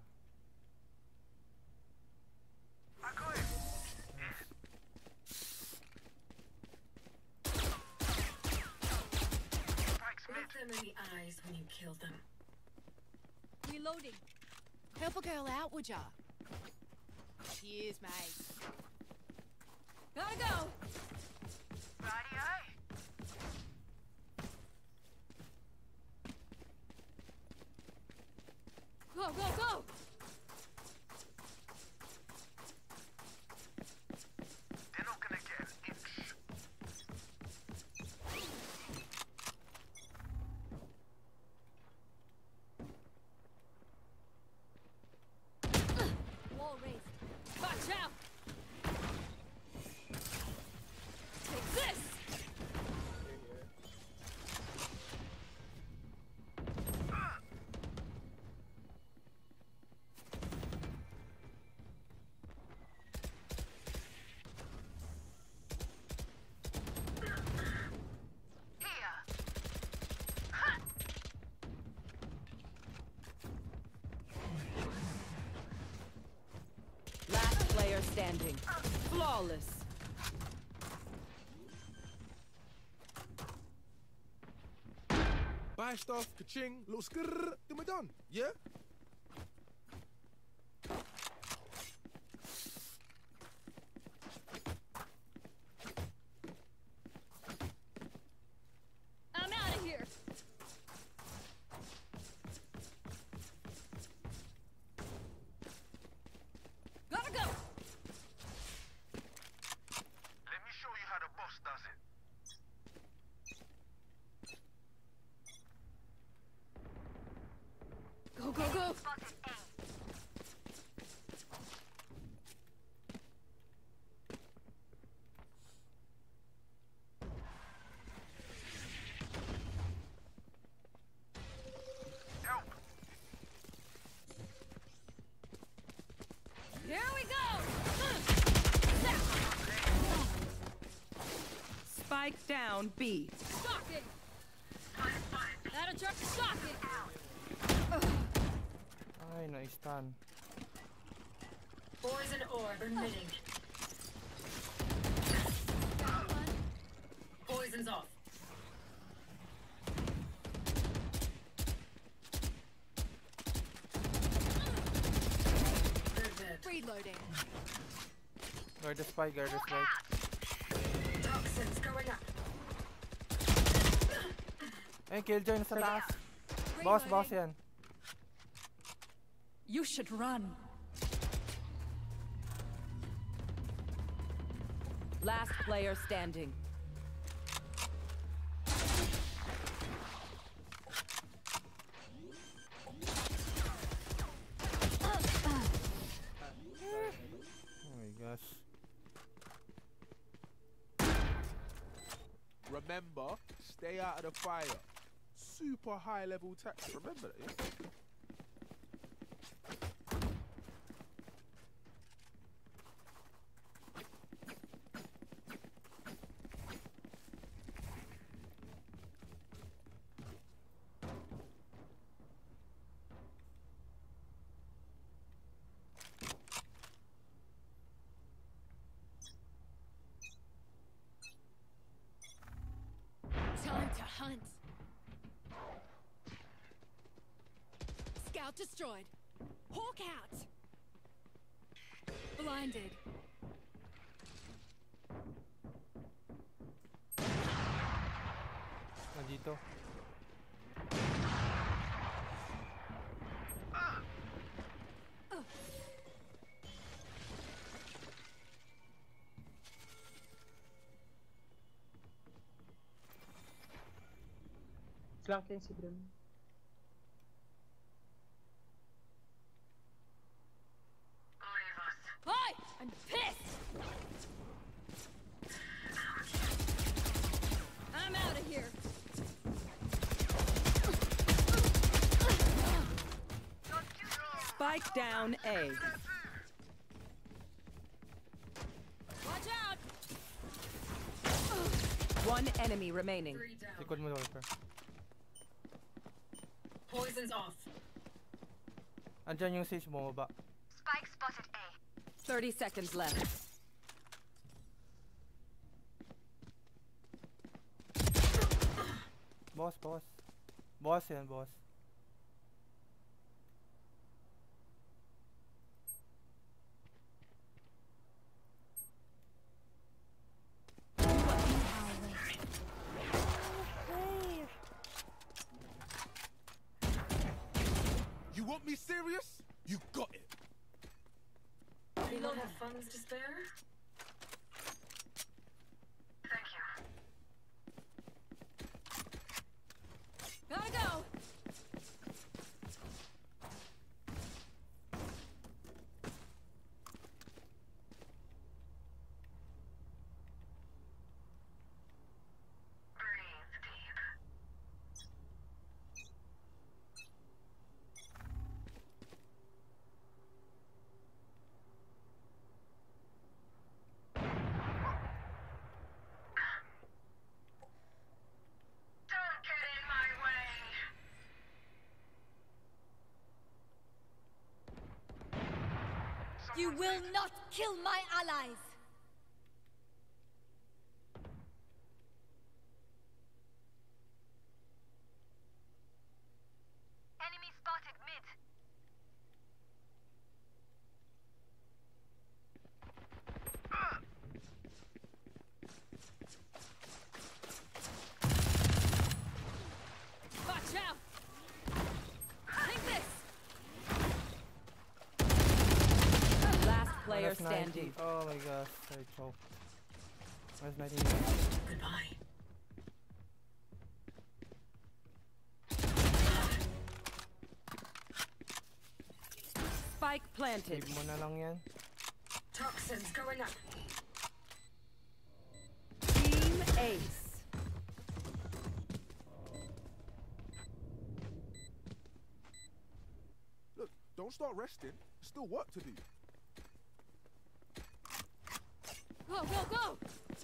Look them in the eyes when you kill them. Reloading. Help a girl out, would ya? Cheers, mate. Gotta go. Go, go, go! They're not gonna get an inch. Wall raised. Watch out! Take this! Last player standing. Flawless. Buy stuff, ka-ching, little skrrr, then we're done. Yeah? I'm out of here. Gotta go. Let me show you how the boss does it. Go, go, go. Help! Here we go. Spike down B. Shocking. That'll drop the shocking. Ay, na-stun. Poison orb emitting. Poison's off. They're dead. Reloading. Guard the spike, guard the spike. Toxins going up. Ay, Killjoy nasa taas. Boss, boss yan. You should run. Last player standing. Oh my gosh. Remember, stay out of the fire. Super high level tax. Remember that, yeah? Time to hunt. Scout destroyed. Hawk out. Blinded. Nandito. Flank din si Brim. Hi! I'm pissed! I'm out of here. Spike down A. Watch out! One enemy remaining. 3 down. Likod mo, Viper. Poison's off. Andyan yung Sage bumaba. Spike spotted A. 30 seconds left. Boss, boss. Boss yan, boss. You want me serious? You got it. Anyone have funds to spare? Thank you. Gotta go! Breathe deep. Don't get in my way. You will not kill my allies! Enemy spotted mid. Watch out! Take this! Last player Minus 90. standing. Oh my gosh, I choke. Minus 90. Goodbye. Spike planted. Save mo na lang yan. Toxins going up. Team Ace. Look, don't start resting. There's still work to do. Go, go, go!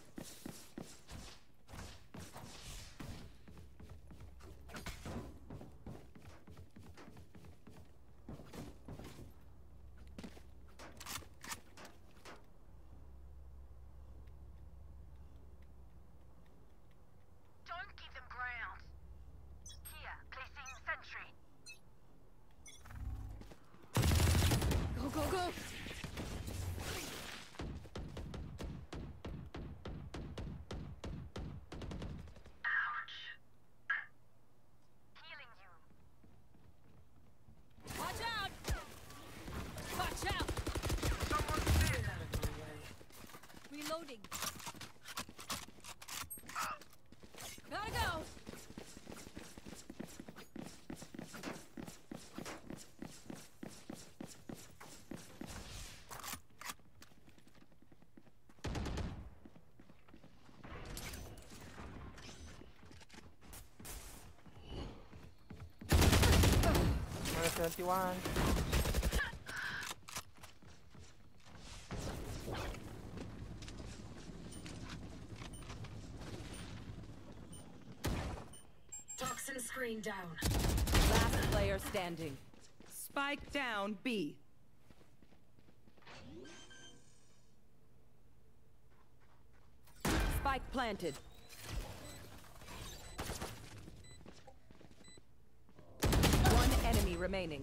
Don't give them ground. Here, placing sentry. Go, go, go! Ouch. Healing you. Watch out! Watch out! Reloading. Gotta go! Minus 21. Toxin screen down. Last player standing. Spike down B. Spike planted. One enemy remaining.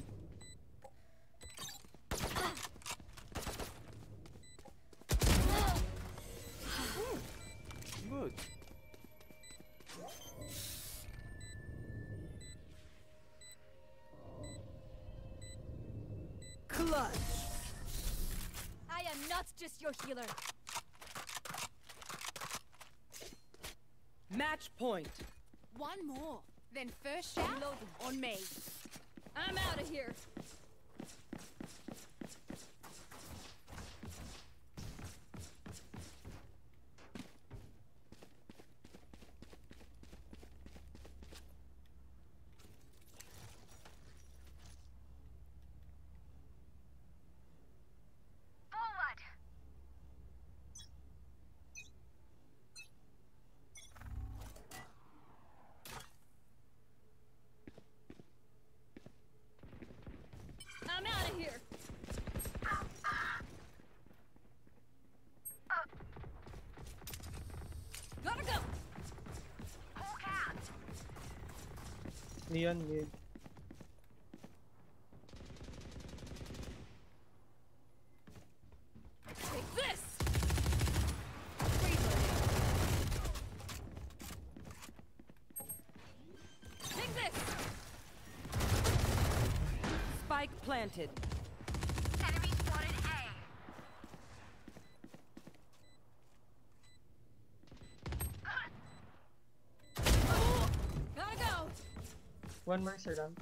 Good. Clutch. I am not just your healer. Match point. One more. Then first shot on me. I'm out of here. Gotta go. Hawk out. Neon mid. Take this. Take this. Spike planted. Enemy spotted A. Gotta go. One Mercer lang.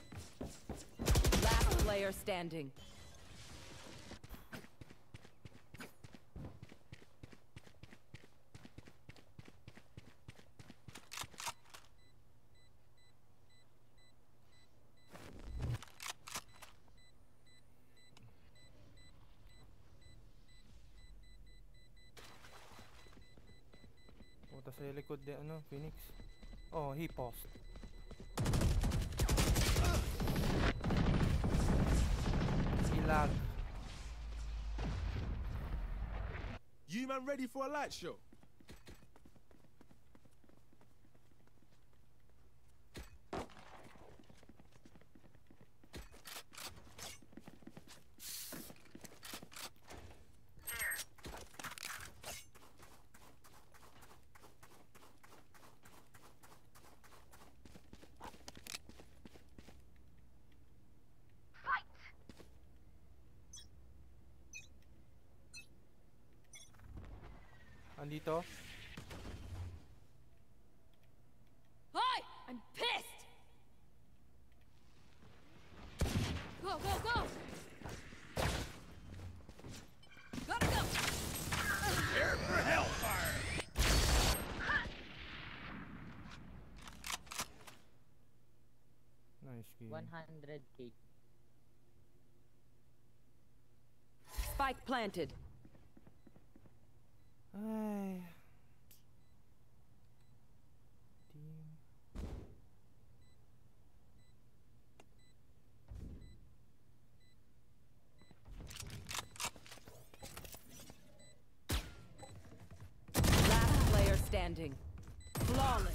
Last player standing. Puta sa likod din ano, Phoenix. Oh, he paused. He lag. You man ready for a light show? Andito. Hi! I'm pissed! Go, go, go! Gotta go! Prepare for hellfire! Nice game. 100k. Spike planted. Ay. Team. Last player standing. Flawless.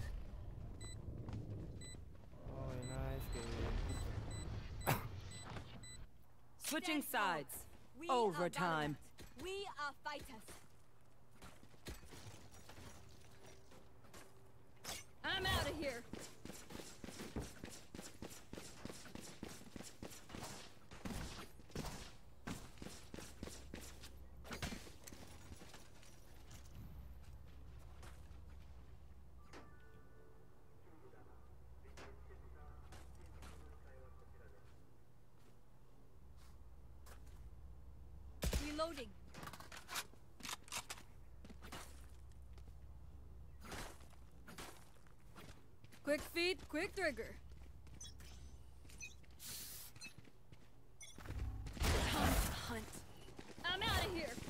Oh, nice game. Switching sides. We are Overtime. Valorant. We are fighters. I'm out of here. Reloading. Quick feet, quick trigger. Time to hunt. I'm out of here.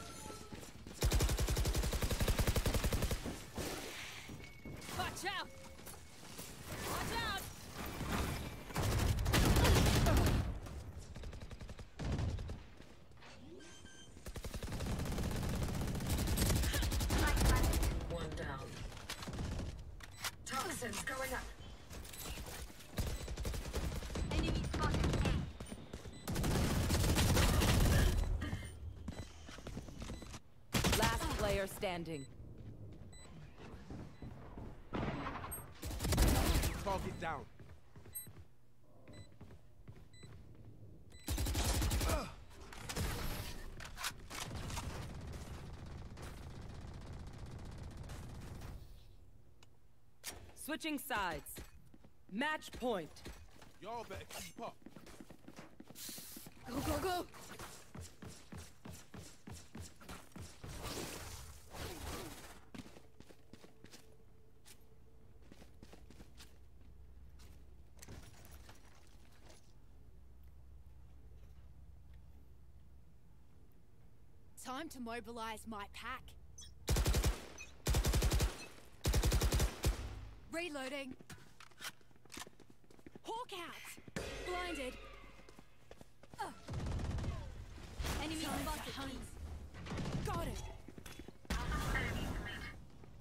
Watch out. Watch out. One down. Toxins going up. Enemy spotted Last player standing. Target down. Switching sides. Match point. Y'all better keep up. Go, go, go. Time to mobilize my pack. Reloading. Hawk out. Blinded. Enemy spotted. Got it.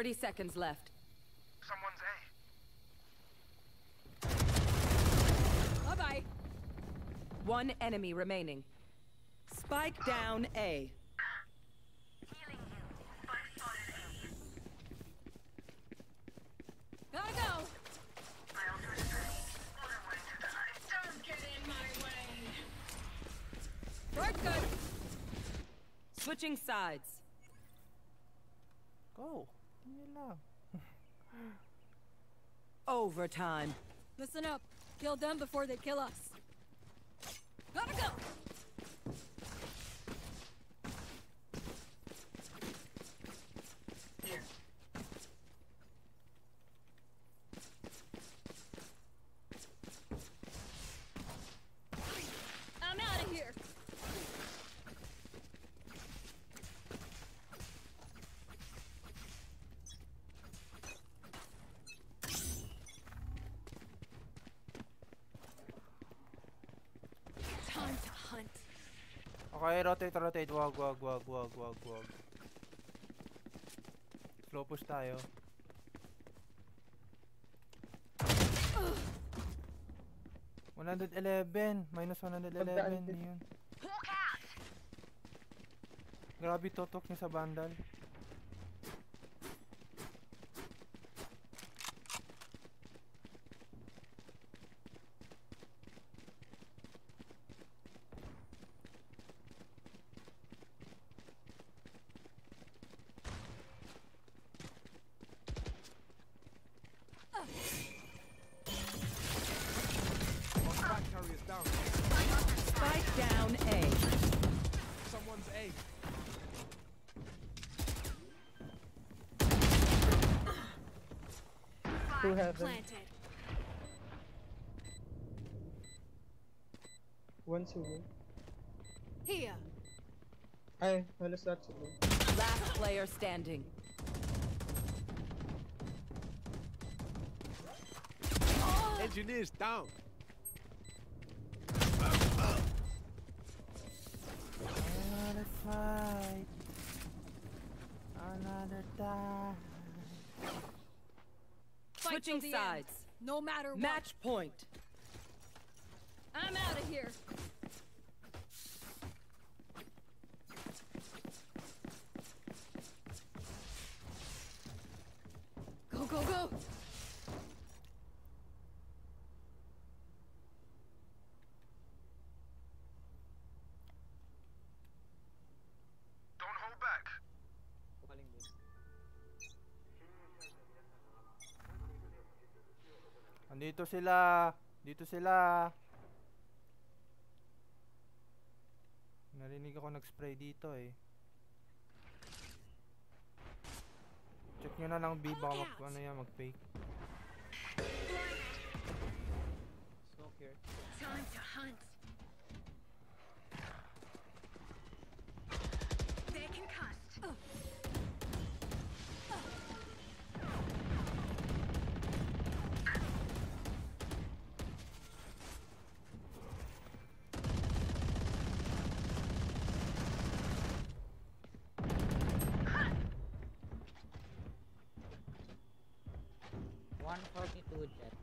30 seconds left. Someone's A. Bye-bye. One enemy remaining. Spike down A. Healing you. Spike spotted A. Gotta go. My ultimate is ready. What a way to die. Don't get in my way. Right, good. Switching sides. Go. Yun lang. Overtime. Listen up. Kill them before they kill us. Gotta go. Here. I'm out of here. Time to hunt. Okay, rotate. Wag. Slow push tayo. -111. Yun. Hawk out. Grabe totok niya sa bandal. Back carriers down. Spike down A. Someone's A. Two heaven. Planted. One subo. Here. Ay, halos lahat subo. Last player standing. Engineers down. Another fight. Another time. Fight Switching till the end, sides. no matter what. Match point. I'm out of here. Go. Don't hold back. Andito sila. Dito sila. Narinig ako nag-spray dito eh. Check nyo na lang B, baka mag-fake. Smoke here. Time to hunt. They can cast. Jet.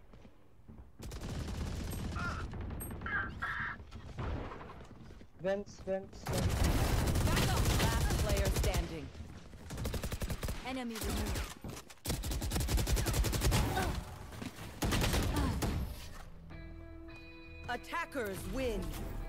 Vents. Last player standing. Enemy removed. Attackers win.